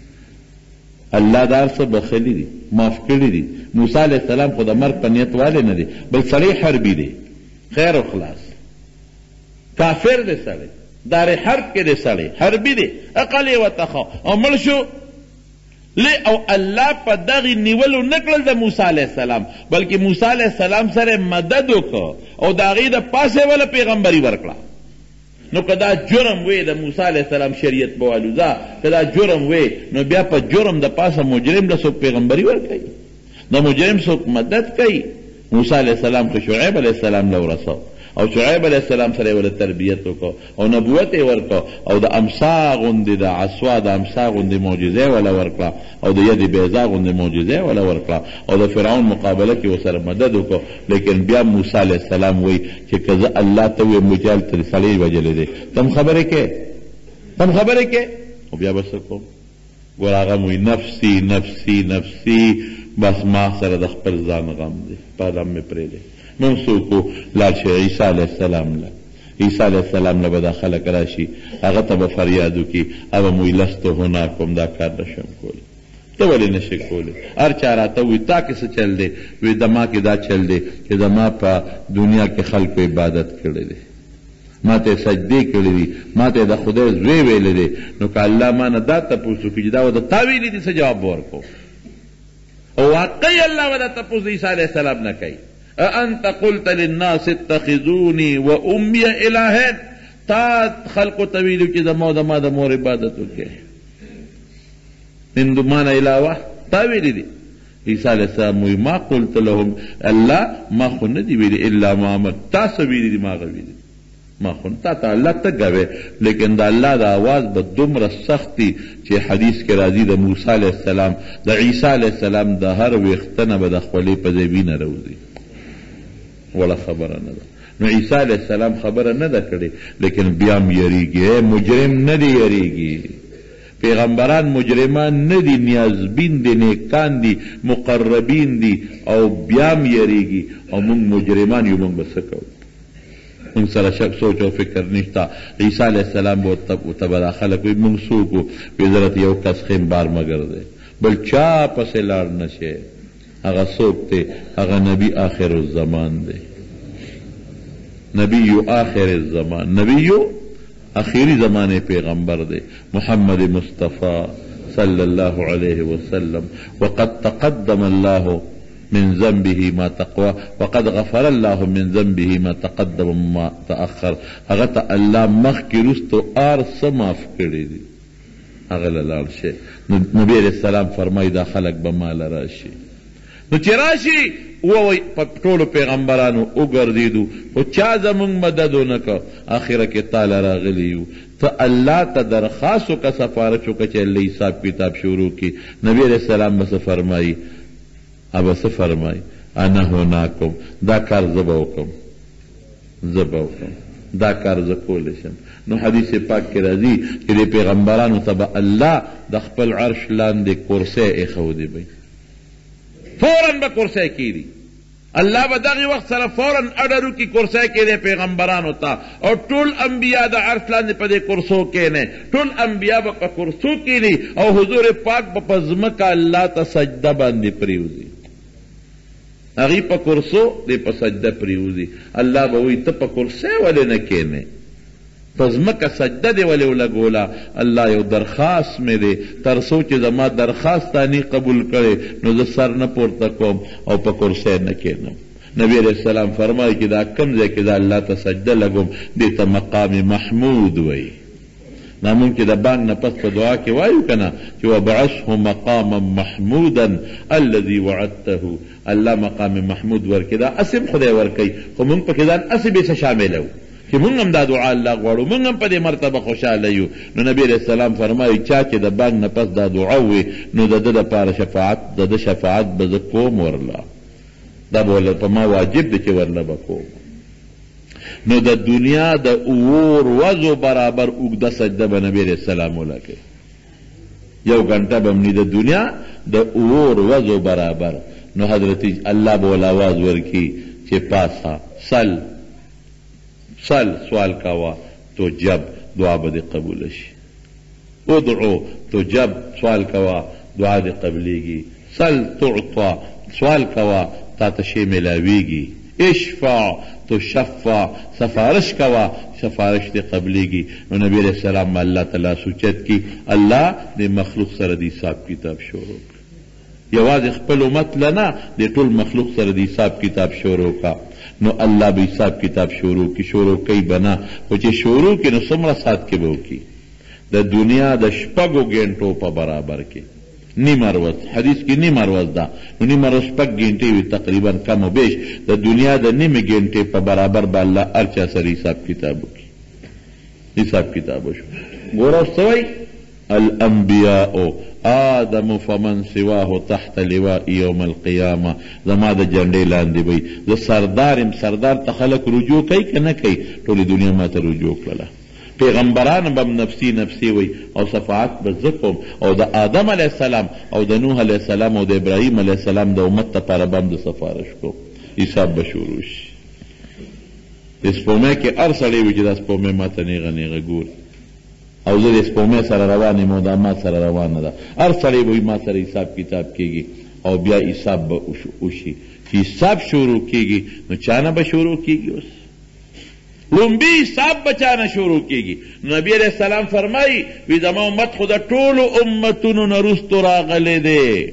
الله دا هر څه بخلي دي معاف کړي دي موسی علیه السلام خو د مرګ په نیت والی نه دی بل سړی حربي دی خیر و خلاص کافر دی سړی، دار حرب کې دی سړی، حربي دی، عقل یې ورته ښه او مړ شو. او الله په دغې نیولو نه کړل د موسی علیه السلام، بلکې موسی علیه السلام سره مدد وکړه او د هغې د پاسه وله پیغمبري ورکړه. نو که دا جرم وی د موسی علیه السلام شریعت به والوزه، که دا جرم وی نو بیا په جرم د پاسه مجرم له څوک پیغمبري ورکوي، د مجرم څوک مدد کوي. موسی علیه السلام خو شعیب علیه السلام له ورسو او شعیب علیه السلام سره یې ورته تربیت وکړو او نبوت یې ورکړو او د امسا غوندې د عصوا د امسا غوندې معجزه یې وله ورکړه او د ید بیضا غوندې معجزه یې وله ورکړه او د فرعون مقابله کې ورسره مدد وکړو. لیکن بیا موسی علیه السلام وایي چې که زه الله ته ویم چې هلته سړی وژلی دی، تم خبرې کې او بیا به څه کوم؟ ګور هغه وایي نفسي نفسي نفسي، بس ما سره د خپل ځان غم دی، په غم مې پرېږدی. من څوکو لاړ شي عیسی علیه السلام له، عیسی علیه السلام له به دا خلک راشي، هغه ته به فریاد وکړي، هغه موی لستو هناکم، دا کار نشم کولی. ته ولې نشې کولی؟ هر چا راته وایي تا کې څه چل دی؟ وایي زما کې دا چل دی چې زما په دنیا کې خلکو عبادت کړی دی، ما ته سجدې کړي دي، ما ته د خدای زوی ویلی دی. نو که الله ما نه دا تپوس وکړي چې دا به د تا ویلي دي، څه جواب به ورکړو؟ او واقعي الله به دا تپوس د عیسی علیه السلام نه کوي. أأنت قلت للناس اتخذوني وأمي إلهين، تا خلقو تویلو چې زما د مور عبادت وکړي، من دمان علاوه تا ویلی دي. عیسی علیه السلام وایي ما قلت لهم، الله ما خو نه دي ویلي الا ما امر، تاسو ویلي دي، ما هغه ویلي ما خو تا ته الله تګه وی. لیکن د الله د آواز به دومره سخت دي چې حدیث کې راځي د موسی علیه السلام د عیسی علیه السلام د هر ویښته نه به د خولې په ځای وینه راوځي، ولا خبره نه ده. نو عیسی علیه السلام خبره نه ده کړې، لیکن بیا هم یریږي. مجرم نه دی یریږي، پیغمبران مجرمان نه دي، نیازبین دي، نیکان دي، مقربین دي، او بیا هم یریږي. او موږ مجرمان یو، موږ به څه کوو؟ موږ سره شک سوچ او فکر نشته. عیسی علیه السلام به ورته به دا خلک وایي موږ څوک وو؟ وایي ضرورت یو کس خیمبار مګر دی، بل چا پسې لاړ نه شي. هغه څوک دی؟ هغه نبی آخر الزمان دی، نبی آخر الزمان، نبی آخری زمانے پیغمبر دی، محمد مصطفیٰ صلی اللہ علیہ وسلم. وقد تقدم اللہ من ذنبه ما تقوى وقد غفر الله من ذنبه ما تقدم ما تأخر. هغه ته الله مخکې رستو ارڅه معاف کړي دي، هغه له لاړ شي. نبی علیہ السلام فرمایي دا خلک به ما له راشي. نو چې راشي ووایي په ټولو پیغمبرانو وګرځېدو خو چا زمونږ مدد ونه کړ. اخره کې تاله راغلی یو، ته الله ته درخواست وکړه، سفارش وکړه چې الله حساب کتاب شروع کړي. نبی علیہ السلام به څه فرمایي؟ ابه څه فرمایي؟ انا هناکم، دا کار زه به وکړم، دا کار زه کولی شم. نو حدیث پاک کې راځي چې د پیغمبرانو ته به الله د خپل عرش لاندې کرسی ایښودی به، فوراً به کرسی کېږي. الله به دغې وخت سره فوراً اډر وکړي کرسی کېدی پیغمبرانو ته، او ټول انبیا د عرش لاندې په دې کرسو کېنی، ټول انبیا به په کرسو کېني او حضور پاک به په ځمکه الله ته سجده باندې پرېوځي. هغې په کرسو دی په سجده پرېوځي. الله به وایي ته په کرسی ولې نه کېنې؟ په ځمکه سجده دې ولې ولګوله؟ الله یو درخواست مې دی، تر څو چې زما درخواست تا نه قبول کړې نو زه سر نه پورته کوم او په کرسی نه کېنم. نبی علیہ السلام فرمایي چې دا کوم ځای کې دا الله ته سجده لګوم دې ته مقام محمود وایي. دا مونږ چې د بانګ نه پس په دعا کې وایو که نه چې وبعثه مقاما محمودا الذي وعدته، الله مقام محمود ورکړي. دا اسم خدای ورکوي، خو مونږ پکې ځان اسې بې څه شاملوو چې مونږ هم دا دعا الله غواړو، مونږ هم په دې مرتبه خوشحاله یو. نو نبی علیہ السلام فرمایي چا چې د بانګ نه پس دا دعا وي نو د ده دپاره شفاعت، د ده شفاعت به زه کوم ورله، دا به په ما واجب دی چې ورله به کوم. نو د دنیا د اور وزو برابر اوږده سجده به نبی علیہ السلام ولکړي، یو غنټه به هم د دنیا د اور وزو برابر. نو حضرت الله به ول آواز ورکړي چې پاسه سل سوال کوا تو جب دعا به دې قبول شي، ادعو تو جب سوال کوا دعا دې قبلیږي، سل تعطا سوال کوا تا ته شی ملاویږي، اشفع تو شفع، سفارش کوا سفارش ته قبلیږي. نو نبی علیہ السلام الله تعالی سوچت کی الله د مخلوق سره د حساب کتاب شروع یوازې خپل امت لنا د ټول مخلوق سره د حساب کتاب شروع کا. نو الله به حساب کتاب شروع کی، شروع کوي بنا او چې شروع کی نو څومره سات کې به وکي؟ د دنیا د شپږو غنټو په برابر کې نیمه ورځ، حدیث کې نیمه ورځ ده، نو نیمه ورځ شپږ غنټې وي تقریبا کم و بیش، د دنیا د نیمه غنټې په برابر به الله هر چا سره حساب کتاب وکي. حساب کتاب وشو. ګوره سوی الانبیاء آدم فمن سواه تحت لواء یوم القیامه. زما د جنډې لاندې وي زه سردارم. سردار ته خلک رجوع کوي که نه کوي؟ ټولې دنیا ما ته رجوع کړله. پیغمبران بم نفسی نفسی وي او صفاعت به زه کوم، او د آدم علیه السلام او د نوح علیه السلام او د ابراهیم علیه السلام د امت دپاره به هم د سفارش کوم. حساب به شروع شي. د سپومۍ کې هر سړی وي چې دا سپومۍ ما ته نیغه نیغه ګوري او زه د سپومۍ سره روان یم او دا ما سره روانه ده. هر سړی به ما سره حساب کتاب کېږي او بیا حساب به وشي. چې حساب شروع کېږي نو چا نه به شروع کېږي؟ اوس لومبي حساب به چا نه شروع کېږي؟ نبی علیہ السلام فرمایي وی زما امت خو د ټولو امتونو نه وروستو راغلی دی،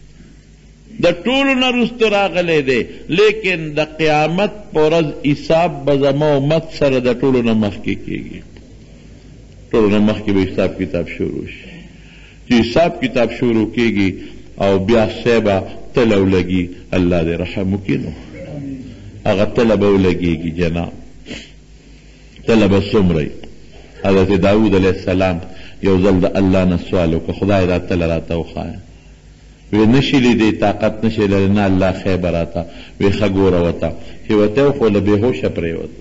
د ټولو نه وروستو راغلی دی، لیکن د قیامت په ورځ حساب به زما امت سره د ټولو نه مخکې کېږي. ټولو نه مخکې به حساب کتاب شروع شي. چې حساب کتاب شروع کېږي او بیا سیبه تله ولګي، الله دې رحم وکړي. نو هغه تله به ولګېږي جناب. تله به څومره؟ حضرت داود علیه السلام یو ځل د الله نه سوال وکړه خدای دا تله راته وښایه. وی نشي لیدی، طاقت نشي لري. نه الله خیبه راته. وی ښه ګوره ورته چې ورته خو له بېهوشه پرېوته.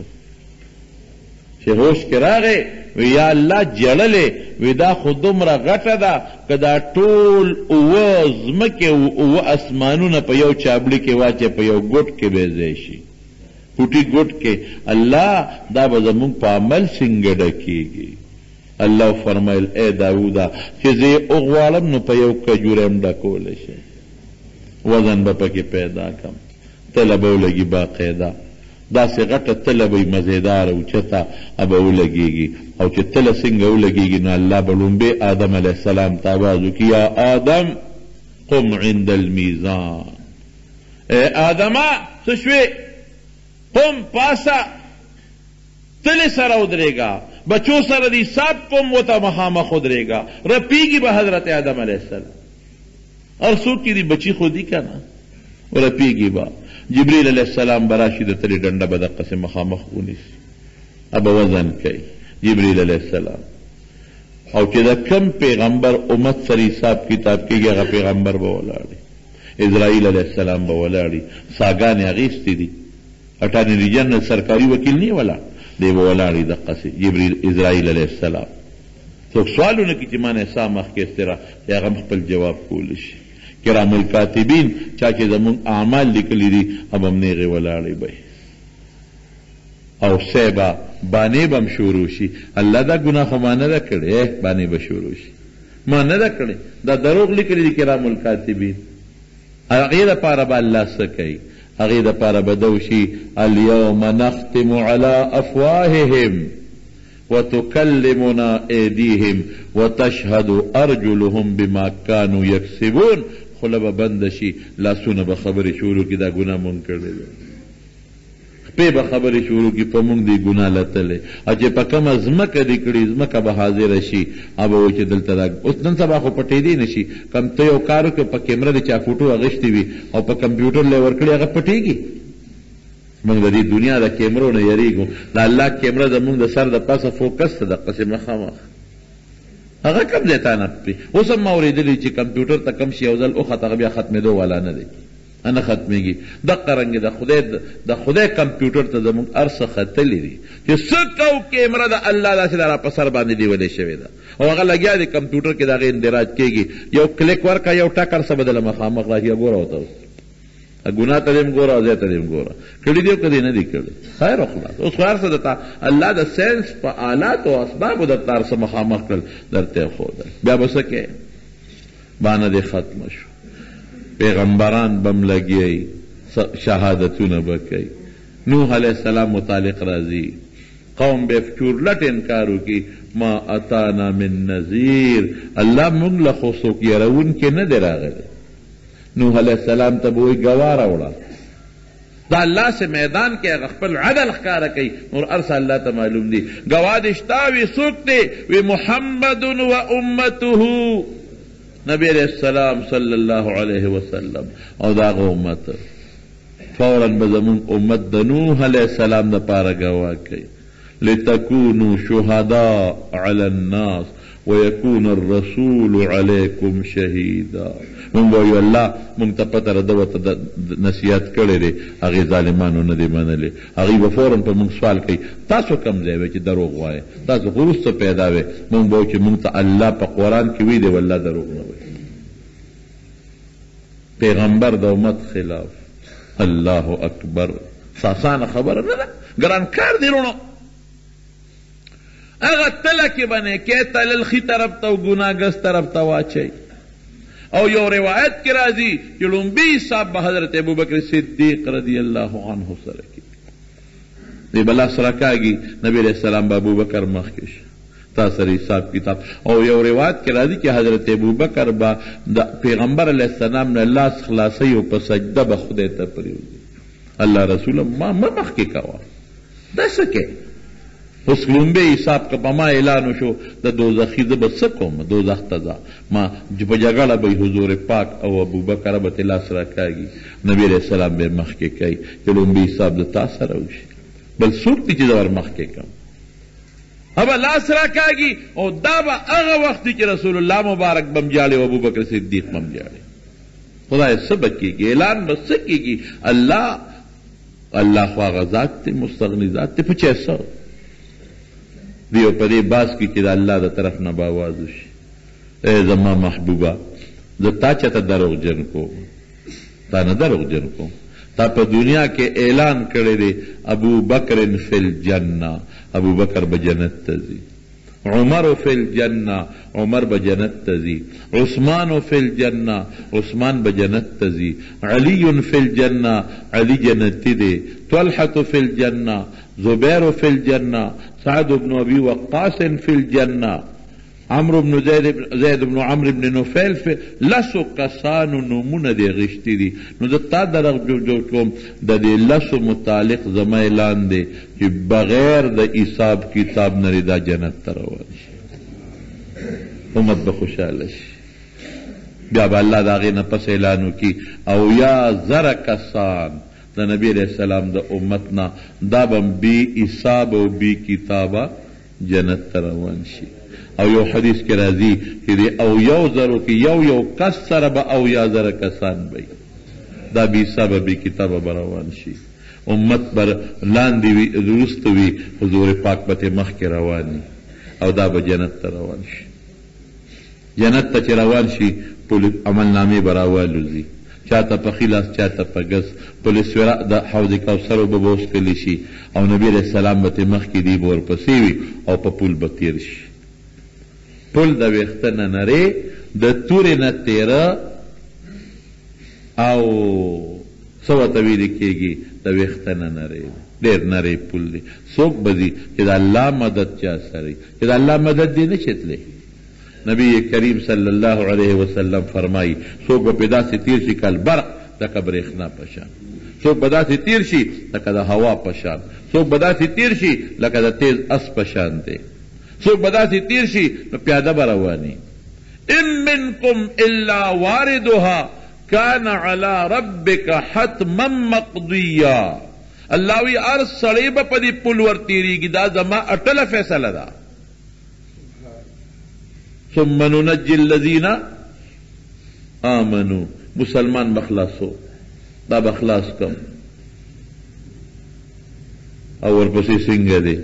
چې هوش کې راغی وی یا الله جړلې، وی دا خو دومره غټه ده که دا ټول اوه ځمکې اوه اسمانونه په یو چابلي کې واچې په یو ګوټ کې به ځای شي، پوټي ګوټ کې. الله دا به زمونږ په عمل څنګه ډکېږي؟ الله فرمایل ای داوده چې زه یې وغواړم نو په یو کجوره هم ډکولی شي، وزن به پکې پیدا کړم، تله به ولګي باقاعده. داسې غټه تله به یې مزېداره اوچته به ولګېږي. او چې تله څنګه ولګېږي نو الله به لومبې آدم علیه السلام ته آواز وکړي یا آدم قم عند المیزان. ای آدمه څه شوې؟ قم پاسه، تلې سره ودرېږه، بچو سره د حساب کوم ورته مخامخ ودرېږه. رپېږي به حضرت آدم علیه السلام. هر څوک چې دي بچي خو دي که نه، رپېږي به. جبریل علیه السلام به راشي د تلې ډنډه به دقسې مخامخ ونیسي، به وزن کوي جبریل علیه السلام. او چې د کم پیغمبر امت سره حساب کتاب کېږي هغه پیغمبر به ولاړي. اسرائیل علیه السلام به ولاړي. څاګانې اخیستې دي، اټارني جنرال سرکاري وکیل نه ولا دی به ولاړي دقسې جبریل اسرائیل علیه السلام. څوک سوالونه کوي چې ما نه سا مخکې استرا هغه هم خپل جواب کولی شي. کرام الکاتبین چا چې زمونږ اعمال لیکلي دي هم همنېغې ولاړې به او سیبه بانې به هم شروع شي. الله دا ګناه خو ما نه ده کړې، بانې به شروع شي. ما نه ده کړې، دا دروغ لیکلي دي کرام الکاتبین. هغې دپاره به الله څه کوي؟ هغې دپاره به ده وشي الیوم نختم علی افواههم وتکلمنا ایدیهم وتشهد ارجلهم بما كانوا یکسبون. خوله به بنده شي، لاسونه به خبرې شروع کړي دا ګناه مونږ کړی دی، خپې به خبرې شروع کړي په مونږ دی ګناه لتلی. او چې په کومه ځمکه دې کړي ځمکه به حاضره شي، هغه به وایي چې دلته دا اوس نن سبا خو پټېدی نه شي. کم ته یو کار وکړې په کیمره د چا فوټو اخیستې وي او په کمپیوټر لی ورکړي هغه پټېږي. موږ د دې دنیا د کیمرو نه یریږو. د الله کیمره زموږ د سر د پاسه فوکس ته دقسې مخامخ هغه کم ځای ته نه پرې. اوس هم ما اورېدلي چې کمپیوټر ته کم شي یو ځل وخت هغه بیا ختمېدو والا نه دی، نه ختمېږي. دقه رنګې د خدای کمپیوټر ته زموږ هر څه ختلي دي چې څه کوو کیمره د الله داسې د را په سر باندې نیولې شوې ده او هغه لګیا دی کمپیوټر کې د هغې اندراج کېږي. یو کلیک ورکړه یو ټکر څه به دله مخامخ راشي. ګوره ورته اوس ګناه ته دې هم ګوره او ځای ته دې هم ګوره، کړي دي او که دې نه دي کړي. خیر او خلاص. اوس خو هر څه درته الله د ساینس په آلاتو او اسبابو درته هر څه مخامخ کړل درته یې ښودل. بیا به څه کوې؟ بانه دې ختمه شو. پیغمبران به هم لګیایي، شهادتونه به کوي، نوح علیہ السلام متعلق راضی قوم بے فچور لٹ انکارو کی ما اتانا من نذیر اللہ منگ لخوصو کی رون کے نہ دے راغلے نوح علیہ السلام تب وہی گوارا اڑا دا اللہ سے میدان کے خپل عدل خکارا کئی اور ارسا اللہ تا معلوم دی گوادشتاوی سوکتے وی محمد و امتہ نبی علیہ السلام صلی اللہ علیہ وسلم او داغ امت فوراً بزمون امت دا نوح علیہ السلام دا پارا گوا کئی لتکونوا شهداء على الناس ويكون الرسول عليكم شهيدا من وی اللہ منگ پتر دوت نصیحت کرے رے اگے ظالمانو نہ دے منلے اگے بفورن پر منگ سوال کئی تاسو کم دے وچ دروغ وائے تاسو غرست پیدا وے منگ بو کہ منگ اللہ پا قرآن کی وی دے واللہ دروغ نہ وے پیغمبر دا امت خلاف اللہ اکبر ساسان خبر نہ گران کار دی رونو اگر تلکی بنے کہ تللخی طرف تو گناگس طرف تو واچے او یو روایت کی راضی کہ لنبی صاحب حضرت ابو بکر صدیق رضی اللہ عنہ سرکی دی بلا سرکاگی نبی علیہ السلام با ابو بکر مخکش تا سر حساب کتاب او یو روایت کی راضی کہ حضرت ابو بکر با پیغمبر علیہ السلام نے اللہ خلاصی او پا سجدہ بخودے تا پریوزی اللہ رسول ما مخکی کوا دا سکے اس لنبے حساب کا پما اعلان شو دا دوزخی زب سکوم دوزخ تزا ما جب جگڑا بھئی حضور پاک او ابو بکر بت اللہ سرکاگی نبی علیہ السلام بے مخ کے کئی کہ لنبے حساب دا تاثر ہوشی بل سوکتی چیز اور مخ کے کم اب اللہ سرکاگی او دا با اغا وقتی چی رسول اللہ مبارک بم جالے و ابو بکر صدیق بم جالے خدا سبق کی گی اعلان بس کی گی اللہ خواہ ذات تے مستغنی ذات تے پچھ ایسا دیو پدی باس کی چیز اللہ دا طرف نہ باوازش اے زما محبوبہ دا تا چتا دروغ جن کو تا نہ دروغ جن کو تا پا دنیا کے اعلان کرے دے ابو بکر فی الجنہ ابو بکر بجنت تزی عمر فی الجنہ عمر بجنت تزی عثمان فی الجنہ عثمان بجنت تزی علی فی الجنہ علی جنت دے طلحہ فی الجنہ زبیر فی الجنہ سعد بن ابی وقاص فی الجنہ عمرو بن زید بن عمرو بن نفیل فی لسو کسانو نمون دے غشتی دی نو دتا درغ جو کوم دا دے لسو متعلق زما اعلان دے کہ بغیر دا حساب کتاب نری دا جنت تروان امت بخوشالش بیا با اللہ دا غینا پس اعلانو کی او یا زر کسان دا نبی علیہ السلام دا امتنا دا بم بی حساب و بی کتابا جنت تروان شی او یو حدیث کے راضی کہ دی او یو زرو کی یو کس سر با او یا زر کسان بی دا بی حساب بی کتابا بروان شی امت بر لاندی وی درست وی حضور پاک بت مخ کے روانی او دا با جنت تروان شی جنت تا چی روان شی عمل نامی براوالو زی چاہتا پا خلاص چاہتا پا گس پولیس ورا دا حوض کوثر و ببوس کلی شی او نبی علیہ السلام بت مخ کی دی بور پسیوی او پا پول بطیر شی پول دا ویختن نرے دا تور نتیر او سوا طویل کیگی دا ویختن نرے دیر نرے پول دی سوک بزی کہ دا اللہ مدد چاہ سری کہ دا اللہ مدد دی نشت لے نبی کریم صلی اللہ علیہ وسلم فرمائی سوک پیدا سے تیر شی کل برق لکا بریخنا پشان سوک بدا سے تیر شی لکا دا ہوا پشان سوک بدا سے تیر شی لکا دا تیز اس پشان دے سوک بدا سے تیر شی پیادہ بروانی ان منکم الا واردها کان علی ربک حتما مقضیا اللہ وی ارس سڑیب پدی پلور تیری گی دا زما اٹل فیصلہ دا ثم ننجی الذین آمنوا مسلمان بخلاصو دا بخلاص کم اور پسی سنگ دے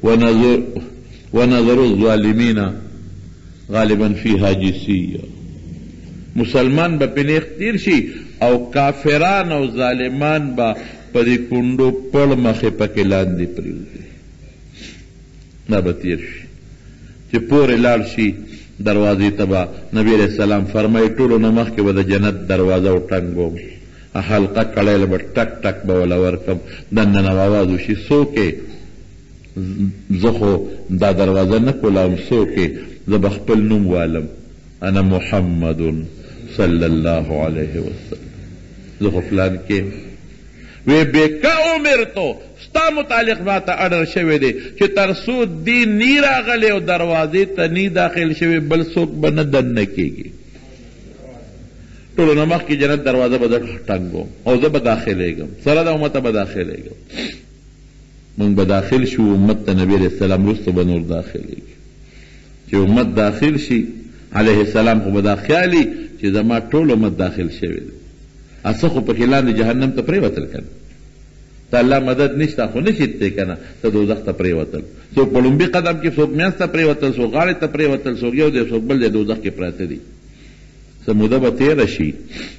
ونظر الظالمین غالبا فیہا جسیہ مسلمان با پنیخ تیر شی او کافران او ظالمان با پدی کنڈو پڑ مخی پکلان دی پریو دی نا با تیر شی چی پور لار شی دروازی تبا نبی علیہ السلام فرمائی ٹولو نمخ کے ودا جنت دروازہ اٹھنگو حلقه کړی به ټک ټک به وله ورکم دننه به اواز وشي څوک زه خو دا دروازه نه کولم څوک زه به خپل نوم والم انا محمد صلی الله علیه وسلم زه خو فلان کې وی بکا امرتو ستا متعلق ما ته اډر شوی دی چې تر څو دی نی راغلی او دروازې ته نی داخل شوی بل څوک به نه دننه کېږي ټولو نه مخکې جنت دروازه به در ټنګوم او زه به داخلیږم سره د امته به داخلیږم مونږ به داخل شو امت ته نبی علیه السلام وروسته به نور داخلیږي چې امت داخل شي علیه السلام خو به دا خیالي چې زما ټول امت داخل شوی دی اصه خو پکې لاندې جهنم ته پرېوتل که نه ته الله مدد نشته خو نشي دی که نه ته دوزخ ته پرېوتل څوک په لومبي قدم کې څوک میانځ ته پرېوتل څوک غاړې ته پرېوتل څوک یو دی څوک بل دی دوزخ کې پراته دي څه موده به تېره شي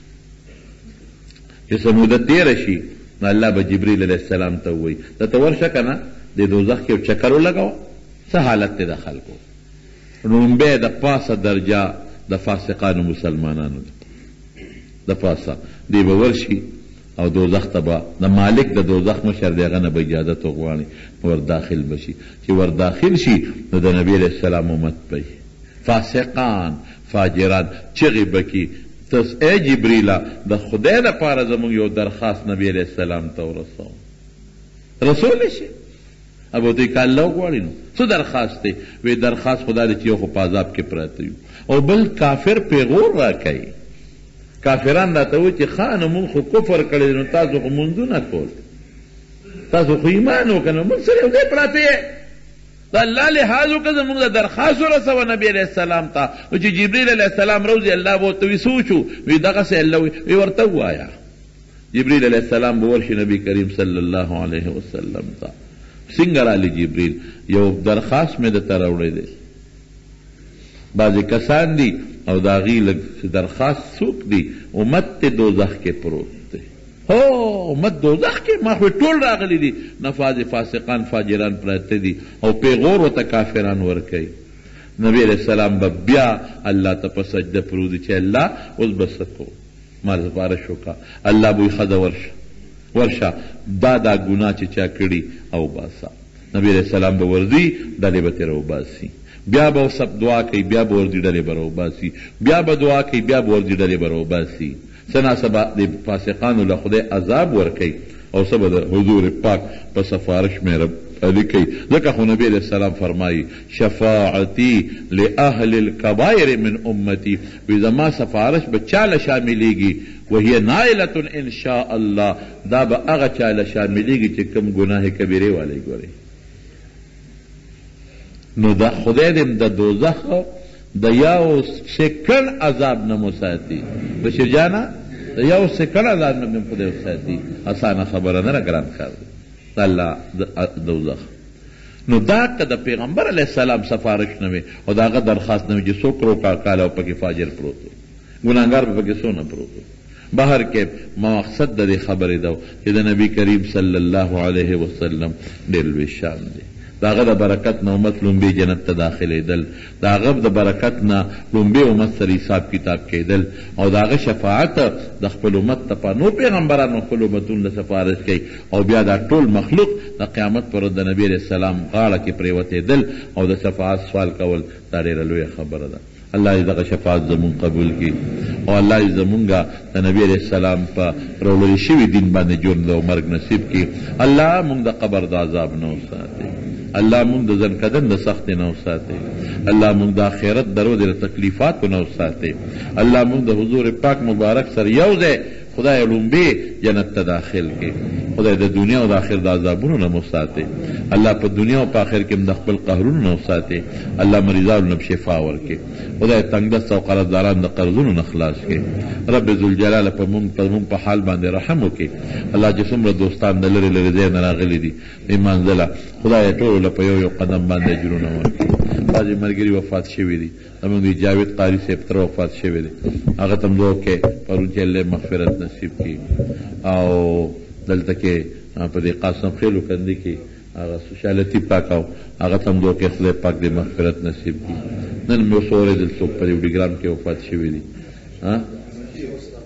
چې څه موده تېره شي نو الله به جبریل علیه السلام ته ووایي ته ته ورشه که نه د دوزخ کې یو چکر ولګوه څه حالت دی د خلکو لومبی د پاسه درجه د فاسقانو مسلمانانو د پاسه دی به ورشي او دوزخ ته به د مالک د دوزخ مشر دی هغه نه به اجازت وغواړي ور داخل بشي چې ور داخل شي نو د نبي علیه السلام امت به فاسقان فاجران چغې بکي تس ای جبریله د خدای لپاره زموږ یو درخواست نبی علیه السلام ته ورسوم رسول شي ابو ته که الله وغواړي نو څه درخواست دی وی درخواست خدا دی چې یو خو په عذاب کې پراته یو او بل کافر پیغور راکوي کافران راته وایي چې ښه نو مونږ خو کفر کړی نو تاسو خو مونځونه کول تاسو خو ایمان وکړه نو مونږ سره یو ځای پراته یې د الله لحاظ وکړه زمونږ د درخواست ورسوه نبي علیه السلام ته نو چې جبریل علیه السلام روځي الله به ورته وي څه وشو وي دغسې الله وي ورته ووایه جبریل علیه السلام به ورشي نبي کریم صلی الله علیه وسلم ته څنګه رالی جبریل یو درخواست مې درته راوړی دی بعضې کسان دي او د هغې لږ درخواست څوک دي امت ته دوزخ کې پروت دی هو امت دوزخ کې ما خو ټول راغلی دي نفاذ فاسقان فاجران پراته دي او پیغور ورته کافران ورکوي نبی علیه السلام به بیا الله ته په سجده پروت دی چې الله اوس به څه کوو ما سفارش وکړه الله به وایي ښځه ورشه دا ګناه چې چا کړي او باسه نبی علیه السلام به ورځي ډلې به ترې راوباسي بیا به سب دعا کوي بیا به ورځي ډلې به راوباسي بیا به دعا کوي بیا به ورځي ډلې به راوباسي څه ناسبه د فاسقانو له خدای عذاب ورکوي او څه به د حضور پاک په سفارش مهرباني کوي ځکه خو نبی علیه السلام فرمایي شفاعتي لاهل الکبائر من امتي وی زما سفارش به چاله شاملیږي وهي نائلة ان شاء الله دا به هغه چاله شاملیږي چې کوم ګناه کبیره والی ګوري نو دا خدای دې د دوزخ د یو سکن عذاب نه مو ساتي بشیر جانا د یو سکن عذاب نه مو خدای ساتي اسانه خبره نه ګران کار دی الله دوزخ نو دا که د پیغمبر علیه السلام سفارش نه وي او د هغه درخواست نه وي چې څوک روکاکاله او پکې فاجر پروت و ګناهګار به پکې څونه پروت و بهر کې مقصد د دې خبرې ده چې د نبي کریم صلی الله علیه وسلم ډېر لوی شان دی د هغه د برکت نه امت لومبي جنت ته داخلېدل د هغه د برکت نه لومبي امت سره حساب کتاب کېدل او د هغه شفاعت د خپل امت ته په نور پیغمبرانو خپل امتونو له سفارش کوي او بیا دا ټول مخلوق د قیامت پر د نبي علیه السلام غاړه کې پرېوتېدل او د شفاعت سوال کول دا ډېره لویه خبره ده الله دغه شفاعت زمون قبول کړي او الله زمونږه د نبی علیه السلام په راوړل شوي دین باندې ژوند او مرګ نصیب کړي الله مونږ د قبر د عذاب نه وساتي الله مونږ د ځنکدن د سختۍ نه وساتي الله مونږ د آخرت د ورځې د تکلیفاتو نه وساتي الله مونږ د حضور پاک مبارک سره یو ځای خدای لومبي جنت ته داخل کړي خدای د دنیا او د آخرت د عذابونو نه مو ساتي الله په دنیا او په آخر کې د خپل قهرونو نه وساتي الله مریضانو نه شفا ورکړي خدای تنګدست او قرضداران د قرضونو نه خلاص کړي رب ذوالجلال په مونږ په حال باندې رحم وکړي الله چې څومره دوستان د لرې لرې ځای نه راغلي دي منزله خدای ټولو په یو قدم باندې اجرونه ورکړي بعضې ملګري وفات شوي دي زموږ د جاوید قاري صاحب تره وفات شوی دی هغه ته هم دعا وکړئ پرون چې الله مغفرت نصیب کړي او دلته کې په دې قاسم خیلو کندي کې هغه سوشالتي پاک او هغه ته هم دعا وکړئ خدای پاک دې مغفرت نصیب کړي نن مې اوس اورېدل څوک په دې وډیګرام کې وفات شوي دي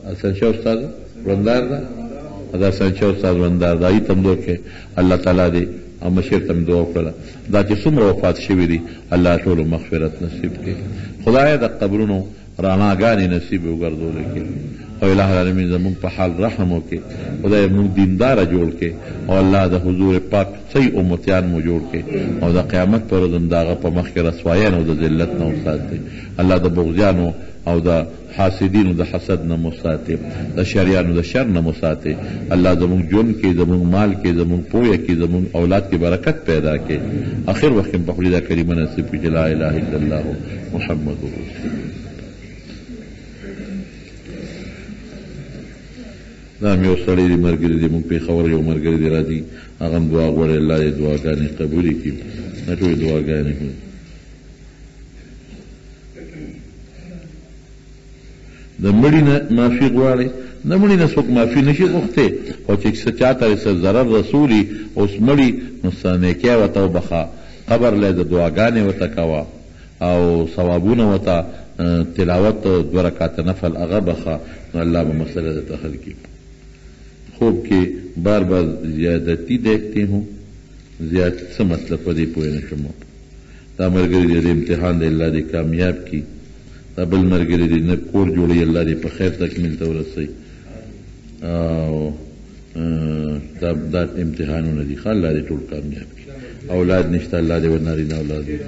سنچه استاد وندار دا دا سنچه استاد وندار دا ای تم دو که اللہ تعالی دی او مشیر تم دعا وکړه دا چې څومره وفات شوي دي الله ټولو مغفرت نصیب کړي خدای د قبرونو رڼاګانې نصیب وګرځولې کړي او الہ العالمین زمونږ په حال رحم وکړي خدای مونږ دینداره جوړ کړي او الله د حضور پاک صحیح امتیان مو جوړ کړي او د قیامت پر ورځ د هغه په مخ کې رسوایانو د ذلت نه وساتي الله د بغضیانو او د حاسدینو د حسد نه مو ساتي د شریانو د شر نه مو ساتي الله زمونږ ژوند کې زمونږ مال کې زمونږ پویه کې زمونږ اولاد کې برکت پیدا کړي اخر وخت کې په خپل دا کلمه نصیب کړي لا اله الا الله محمد رسول دا مې یو سړی دی ملګری دی موږ پېښور یو ملګری دی راځي هغه هم دعا غواړي الله دې دعاګانې قبولې کړي دا ټولې دعاګانې د مړي نه معافي غواړي د مړي نه څوک معافي نشي غوښتی او چې څه چاته څه ضرر رسولي اوس مړي نو څه نیکۍ ورته وبخه قبر لی د دعاګانې ورته کوه او ثوابونه ورته تلاوت 2 رکعت نفل هغه بخه نو الله به مسئله درته حل کړي خوب کې بار بار زیادتی دیکھتے ہوں زیادت څه مطلب په دې پوه نه شم دا ملګری دی د امتحان دی الله دې کامیاب کړي دا بل ملګری دی نه کور جوړوي الله دې په خیر تکمیل ته ورسوي او دا امتحانونه دي ښه الله دې ټول کامیاب کړي اولاد نشته الله دې ورنارینه اولاد دي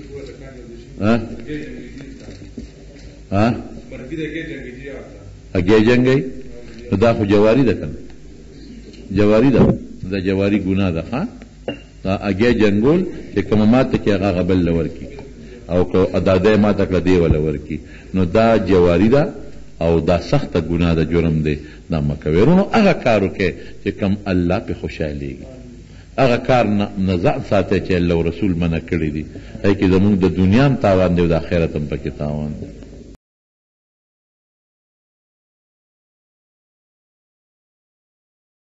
اگې جنګي دا خو جواری ده کنه جواری ده دا جواری ګناه ده ها دا اگې جنگول چې کوم ماته کې هغه بل لور کی او کو ادا ماته کړه دی ولا ورکی نو دا جواری ده او دا سخت ګناه ده جرم دی دا مکویرونو هغه کارو کې چې کم الله په خوشاليږي هغه کار نه ځان ساتي چې الله رسول منع کړی دي ای کې زموږ د دنیا هم تاوان دی او د آخرت هم پکې تاوان دی